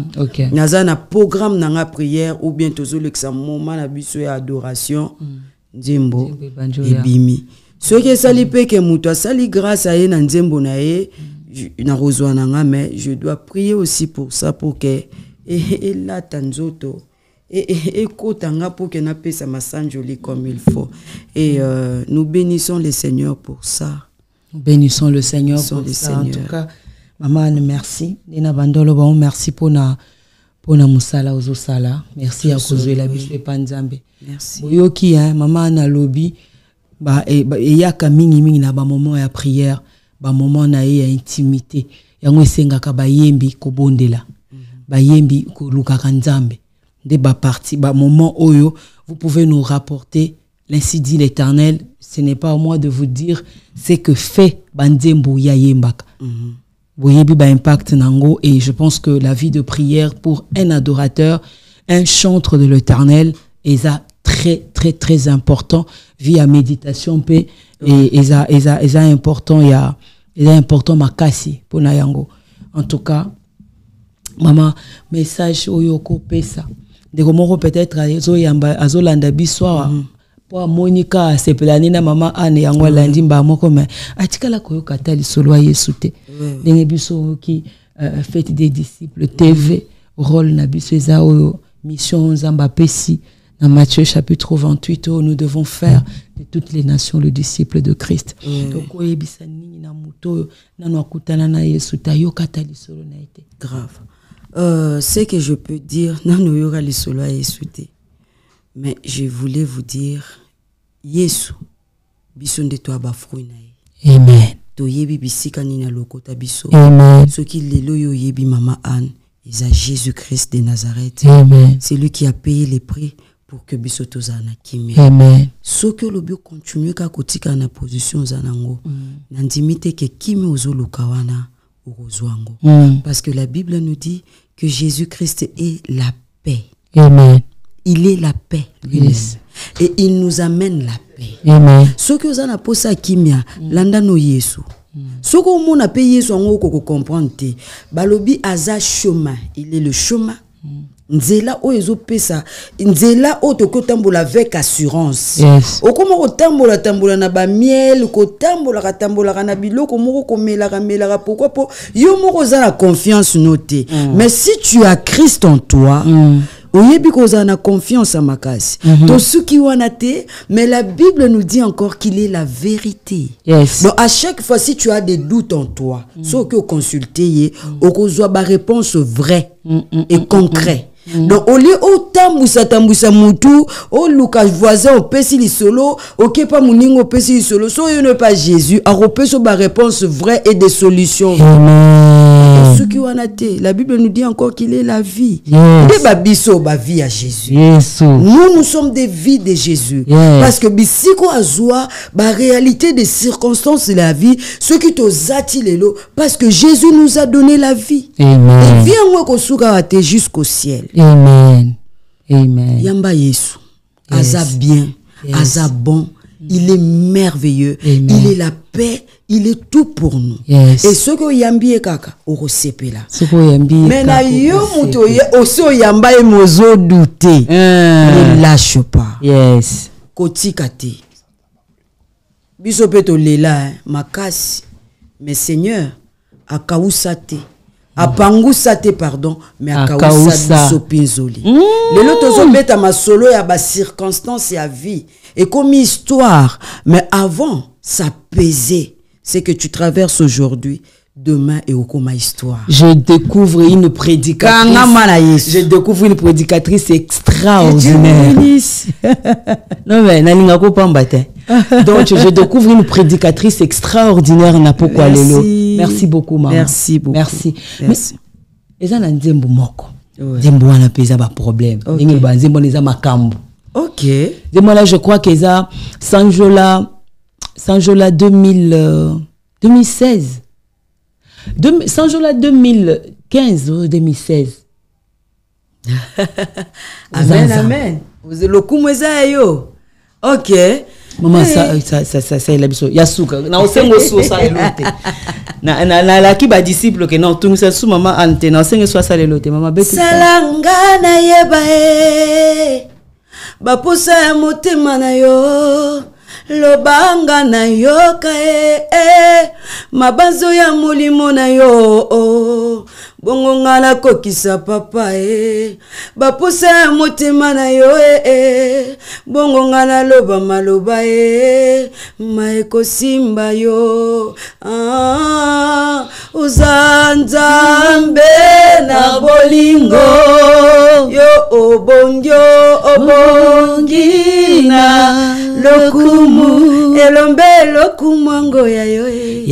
Speaker 1: na programme na prière ou bien toujours moment na biso ya adoration, nzembo ebimi. Ce qui sali pe que muto sali grâce à na nzembo na ye na rozwana nga, mais je dois prier aussi pour ça pour que et la tanzoto et écoutanga pour que na paix ça m'assanjoli comme il faut. Et euh, nous bénissons le Seigneur pour ça.
Speaker 3: Nous bénissons le Seigneur bénissons pour ça. Seigneur. En tout cas, maman, merci. Nina bandolo ba merci pour na pour na musala ozo sala. Merci à cause de la biche panzambe.
Speaker 1: Merci.
Speaker 3: Boyoki hein, maman na lobby ba e ya ka mingi mingi na ba moment ya prière, ba moment na ya intimité. Yango esenga ka ba yembi ko bondela. Ba yembi ko luka kanzambe. Des bas parties, bas moments oyo, vous pouvez nous rapporter l'ainsi dit l'Éternel. Ce n'est pas à moi de vous dire ce que fait Banzembo Yayembaka. Boyebi ba impact nango, et je pense que la vie de prière pour un adorateur, un chantre de l'Éternel, est ça très très très important via méditation paix et est ça est ça est ça important il y a est important makasi pour nayango. En tout cas, maman, message oyoko pesa. De comment peut-être azo yamba azo landa biswa pour Monica sepelani na maman Anne yango landi mba moko mais atikala koyo katali solo Yesu te ndenge biso ki fête des disciples T V rôle na biso eza oyo mission nzamba pesi dans Matthieu chapitre vingt-huit où nous devons faire de toutes les nations le disciple de Christ. Donc oyebisa nini na muto na no akutana na Yesu ta yo katali solo na été
Speaker 1: grave. Euh, ce que je peux dire, non, y aura les solos à essuyer. Mais je voulais vous dire, Yesu, bison de toi bafouina.
Speaker 3: Amen.
Speaker 1: To yebi bisika ni na lokota biso.
Speaker 3: Amen.
Speaker 1: Ce qui les loyo yebi mama Anne, ils a Jésus-Christ de Nazareth.
Speaker 3: Amen.
Speaker 1: C'est lui qui a payé les prix pour que biso tozana kimi.
Speaker 3: Amen.
Speaker 1: Ce que le bio continue ka kotika na position zanango. Nandimite ke kimi ozolo kawana. Mm. Parce que la Bible nous dit que Jésus-Christ est la paix.
Speaker 3: Amen.
Speaker 1: Il est la paix lui-même. Yes. Et il nous amène la paix.
Speaker 3: Amen.
Speaker 1: Ce que vous avez posé à Kimia, landa no Yesu. Ce que vous avez payé Yesu, on peut comprendre. Balobi aza chemin, il est le chemin. Nzela o ezo pesa nzela o to kotambola avec assurance.
Speaker 3: Yes.
Speaker 1: O koma kotambola tambola na ba miel ko tambola ka tambola na biloko moko komela ka mela pourquoi po yo moko za la confiance notée. Mm. Mais si tu as Christ en toi, mm. oyebi ko za na confiance à makasi. Mm-hmm. To suki wana te, mais la Bible nous dit encore qu'il est la vérité.
Speaker 3: Yes.
Speaker 1: Donc à chaque fois si tu as des doutes en toi, mm. so que consulter mm. o ko zo ba réponse vraie mm, mm, et mm, concret. Mm. Mm. Donc au lieu au tambusa tambusa mutu au luka voisin au pesi li solo ok pas muningo pesi li solo so yo ne pas Jésus a repéso ba réponse vraie et des solutions.
Speaker 3: Amen.
Speaker 1: Ce qui wanate la Bible nous dit encore qu'il est la vie.
Speaker 3: Yes.
Speaker 1: Et ba biso ba vie à Jésus.
Speaker 3: Yes.
Speaker 1: Nous nous sommes des vies de Jésus.
Speaker 3: Yes.
Speaker 1: Parce que bisiko azwa ba réalité des circonstances de la vie ce qui te zati lelo parce que Jésus nous a donné la vie.
Speaker 3: Amen.
Speaker 1: Et viens moi ko suka wate jusqu'au ciel.
Speaker 3: Amen. Amen.
Speaker 1: Yamba Yesu. Yes. Aza bien. Yes. Aza bon. Il est merveilleux.
Speaker 3: Amen.
Speaker 1: Il est la paix. Il est tout pour nous.
Speaker 3: Yes.
Speaker 1: Et ce que yambi e kaka, oro sepe la.
Speaker 3: Ce que yambi e kaka.
Speaker 1: Mais na yo muto oso yamba e mozo douter. Ne lâche pas.
Speaker 3: Yes.
Speaker 1: Koti kate. Biso peto lela makasi. Mais Seigneur, akausate. Apangusa te pardon mais akausa biso pinzoli lelo tozo beta masolo ya ba circonstances ya vie et comme histoire mais avant ça pesait c'est que tu traverses aujourd'hui demain et au coma histoire.
Speaker 3: Je découvre une prédicatrice. Je découvre une prédicatrice extraordinaire. Non mais nalinga ko pambate. Donc je découvre une prédicatrice extraordinaire na poko lelo. Merci beaucoup maman.
Speaker 1: Merci beaucoup.
Speaker 3: Merci.
Speaker 1: Merci.
Speaker 3: Mais eza na nzembo moko. Nzembo wana pesa ba problème. Ningi ba nzembo neza makambo.
Speaker 1: OK.
Speaker 3: Nzembo là je crois que ça Sanjola Sanjola deux mille deux mille seize. Sanjola deux mille quinze ou deux mille seize.
Speaker 1: Amen, amen. Vous le kumweza yo. Ok.
Speaker 3: Maman, ça, ça, ça, ça, ça, il y a souka. Na osengo so ça lelote. Na na na la ki ba disciple que non tout ça sous maman ante na osengo so ça lelote. Maman beti.
Speaker 1: Salanga na yeba e. Ba posa ya motema na yo. Lobanga na yo ka e. Mabanzo ya molimo na yo. Bongo ngala kokisa papa e. Ba posa ya motema na yo e. Bongo ngala loba maloba e. Maeko simba yo. Ah, uzanzambe na bolingo. Yo obongyo obongina. Lokumu elombe lokumango ya yo e.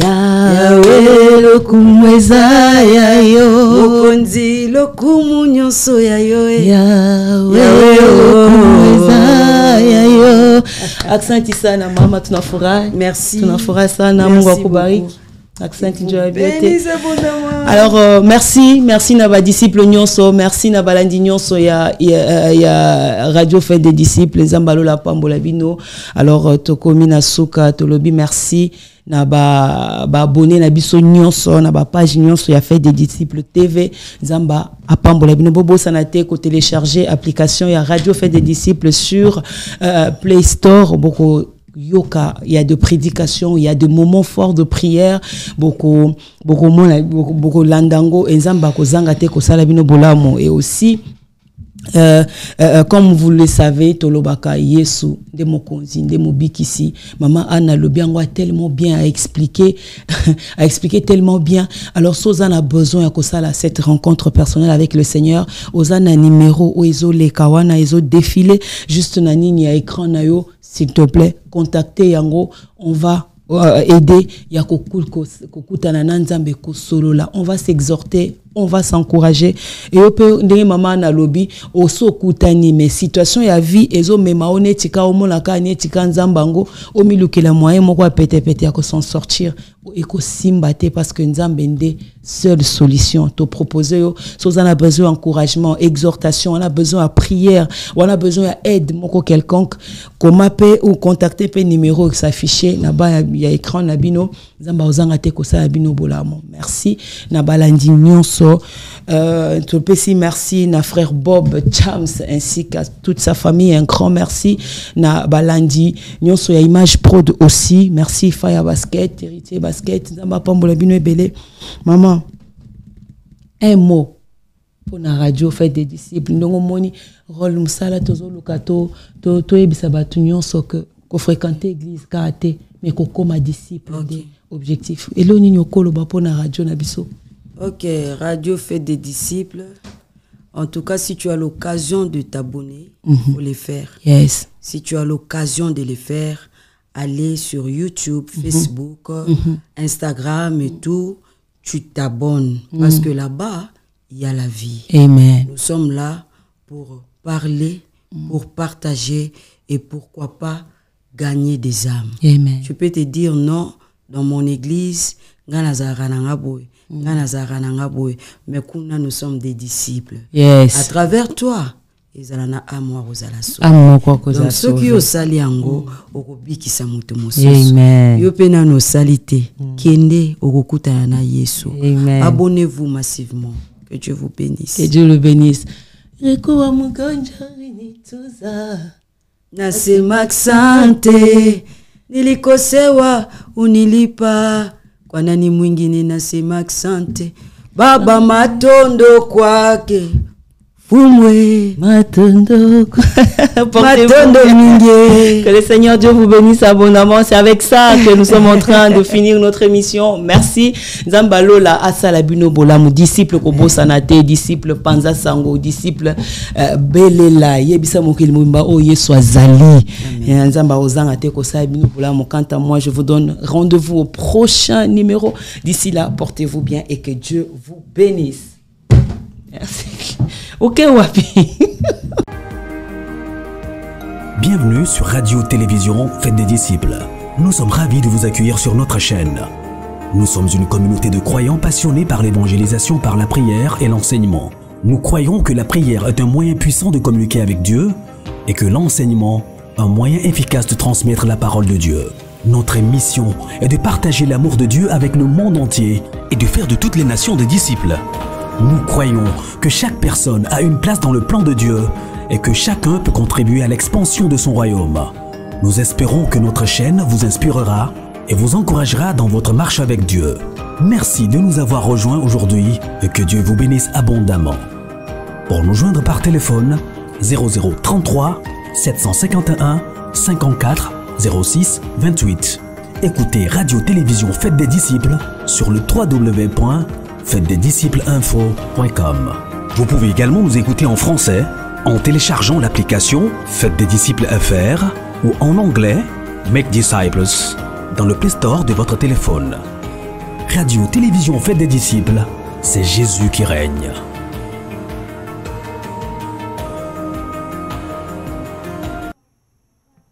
Speaker 3: Yawe lokumweza ya yo.
Speaker 1: Mokonzi lokumu nyonso ya yo e.
Speaker 3: Yawe lokumweza ya yo. Accent sana mama tunafurahi.
Speaker 1: Merci.
Speaker 3: Tunafurahi sana Mungu akubariki. Accent Joy Beauté. Alors euh, merci, merci Naba disciple Nyonso, merci Naba Landi Nyonso ya ya ya Radio Fête des disciples Zambalo la Pambola Bino. Alors euh, Tokomi na Suka Tolobi merci Naba ba abonné na biso Nyonso na ba page Nyonso ya Fête des disciples T V Zamba a Pambola Bino bobo sanate ko télécharger application ya Radio Fête des disciples sur euh, Play Store beaucoup. Yoka, il y a de prédications, il y a de moments forts de prière, beaucoup, beaucoup, beaucoup, beaucoup landango, enzamba ko zangate ko salabino bolamo, et aussi, euh, euh, comme vous le savez, Tolobaka Yesu, de Mokonzi, de Mobikisi, maman Anna Lobiango a tellement bien à expliquer, à expliquer tellement bien. Alors, Sozan a besoin à Kosala cette rencontre personnelle avec le Seigneur. Ozana numéro, Oezo le Kawana, Ezo défilé, juste Nanini à écran nayo, s'il te plaît, contactez Yango, on va euh, aider Yako Kokutana Nanzambe Kosolola, on va s'exhorter. On va s'encourager et on peut dire maman na lobby oso kutani mais situation ya vie ezo mema onetika omonaka netika nzambango o milukela moyen moko a pété pété à s'en sortir et ko simbate parce que nzambe nde seule solution te proposer yo so on a besoin d'encouragement, exhortation, on a besoin de prière, on a besoin d'aide moko quelconque comment peut ou contacter pe numéro qui s'afficher na ba ya écran na bino nzamba ozanga te ko sa bino bolamo. Merci na balandi nyonso. Euh, tout petit merci na frère Bob Chams ainsi qu'à toute sa famille, un grand merci na balandi nyonso ya Image Prod aussi, merci Fire Basket, Héritier Basket, nzamba pambola bino ebele. Maman, un mot pour la radio Fête des disciples ndongo moni rôle musala tozo lukato to to ebisa batu nyonso que ko fréquenter église kate mais ko koma disciple des objectifs et lo nini okolo ba pour la radio na biso.
Speaker 1: Ok, Radio Fête des disciples. En tout cas, si tu as l'occasion de t'abonner, il mm-hmm. faut les faire.
Speaker 3: Yes.
Speaker 1: Si tu as l'occasion de les faire, allez sur YouTube, mm-hmm. Facebook, mm-hmm. Instagram et tout, tu t'abonnes. Mm-hmm. Parce que là-bas, il y a la vie.
Speaker 3: Amen.
Speaker 1: Nous sommes là pour parler, mm-hmm. pour partager et pourquoi pas gagner des âmes.
Speaker 3: Amen.
Speaker 1: Tu peux te dire non, dans mon église, mais nous sommes des disciples.
Speaker 3: Yes.
Speaker 1: À travers toi, ils ont amour aux alasso. Donc ceux qui ont sali ango, okobi ki samuto mosusu.
Speaker 3: Amen.
Speaker 1: Yo pena no salite, kende okokuta na Yesu. Abonnez-vous massivement. Que Dieu vous bénisse.
Speaker 3: Que Dieu le bénisse.
Speaker 1: Nasema asante, nilikosewa unilipa. Kwa nani mwingine nasema asante. Baba matondo kwake. Fumwe.
Speaker 3: Matondo. Matondo mingue. Que le Seigneur Dieu vous bénisse abondamment. C'est avec ça que nous sommes en train de finir notre émission. Merci. Zambalola Asala Bino Bolamu, disciple Kobo Sanate, disciple Panza Sango, disciple euh, Belela, Yebisa Mokil Mumba, oh Yeswa Zali. Nzamba Ozanga Teko Sa Bino Bolamu. Quant à moi, je vous donne rendez-vous au prochain numéro. D'ici là, portez-vous bien et que Dieu vous bénisse. Merci. Ok, Wapi.
Speaker 2: Bienvenue sur Radio-Télévision Fête des disciples. Nous sommes ravis de vous accueillir sur notre chaîne. Nous sommes une communauté de croyants passionnés par l'évangélisation par la prière et l'enseignement. Nous croyons que la prière est un moyen puissant de communiquer avec Dieu et que l'enseignement un moyen efficace de transmettre la parole de Dieu. Notre mission est de partager l'amour de Dieu avec le monde entier et de faire de toutes les nations des disciples. Nous croyons que chaque personne a une place dans le plan de Dieu et que chacun peut contribuer à l'expansion de son royaume. Nous espérons que notre chaîne vous inspirera et vous encouragera dans votre marche avec Dieu. Merci de nous avoir rejoints aujourd'hui et que Dieu vous bénisse abondamment. Pour nous joindre par téléphone, zéro zéro trente-trois sept cent cinquante et un cinquante-quatre zéro six vingt-huit. Écoutez Radio-Télévision Fête des Disciples sur le w w w point fête des disciples info point com. Vous pouvez également nous écouter en français en téléchargeant l'application Fête des Disciples F R ou en anglais Make Disciples dans le Play Store de votre téléphone. Radio-Télévision Fête des Disciples, c'est Jésus qui règne.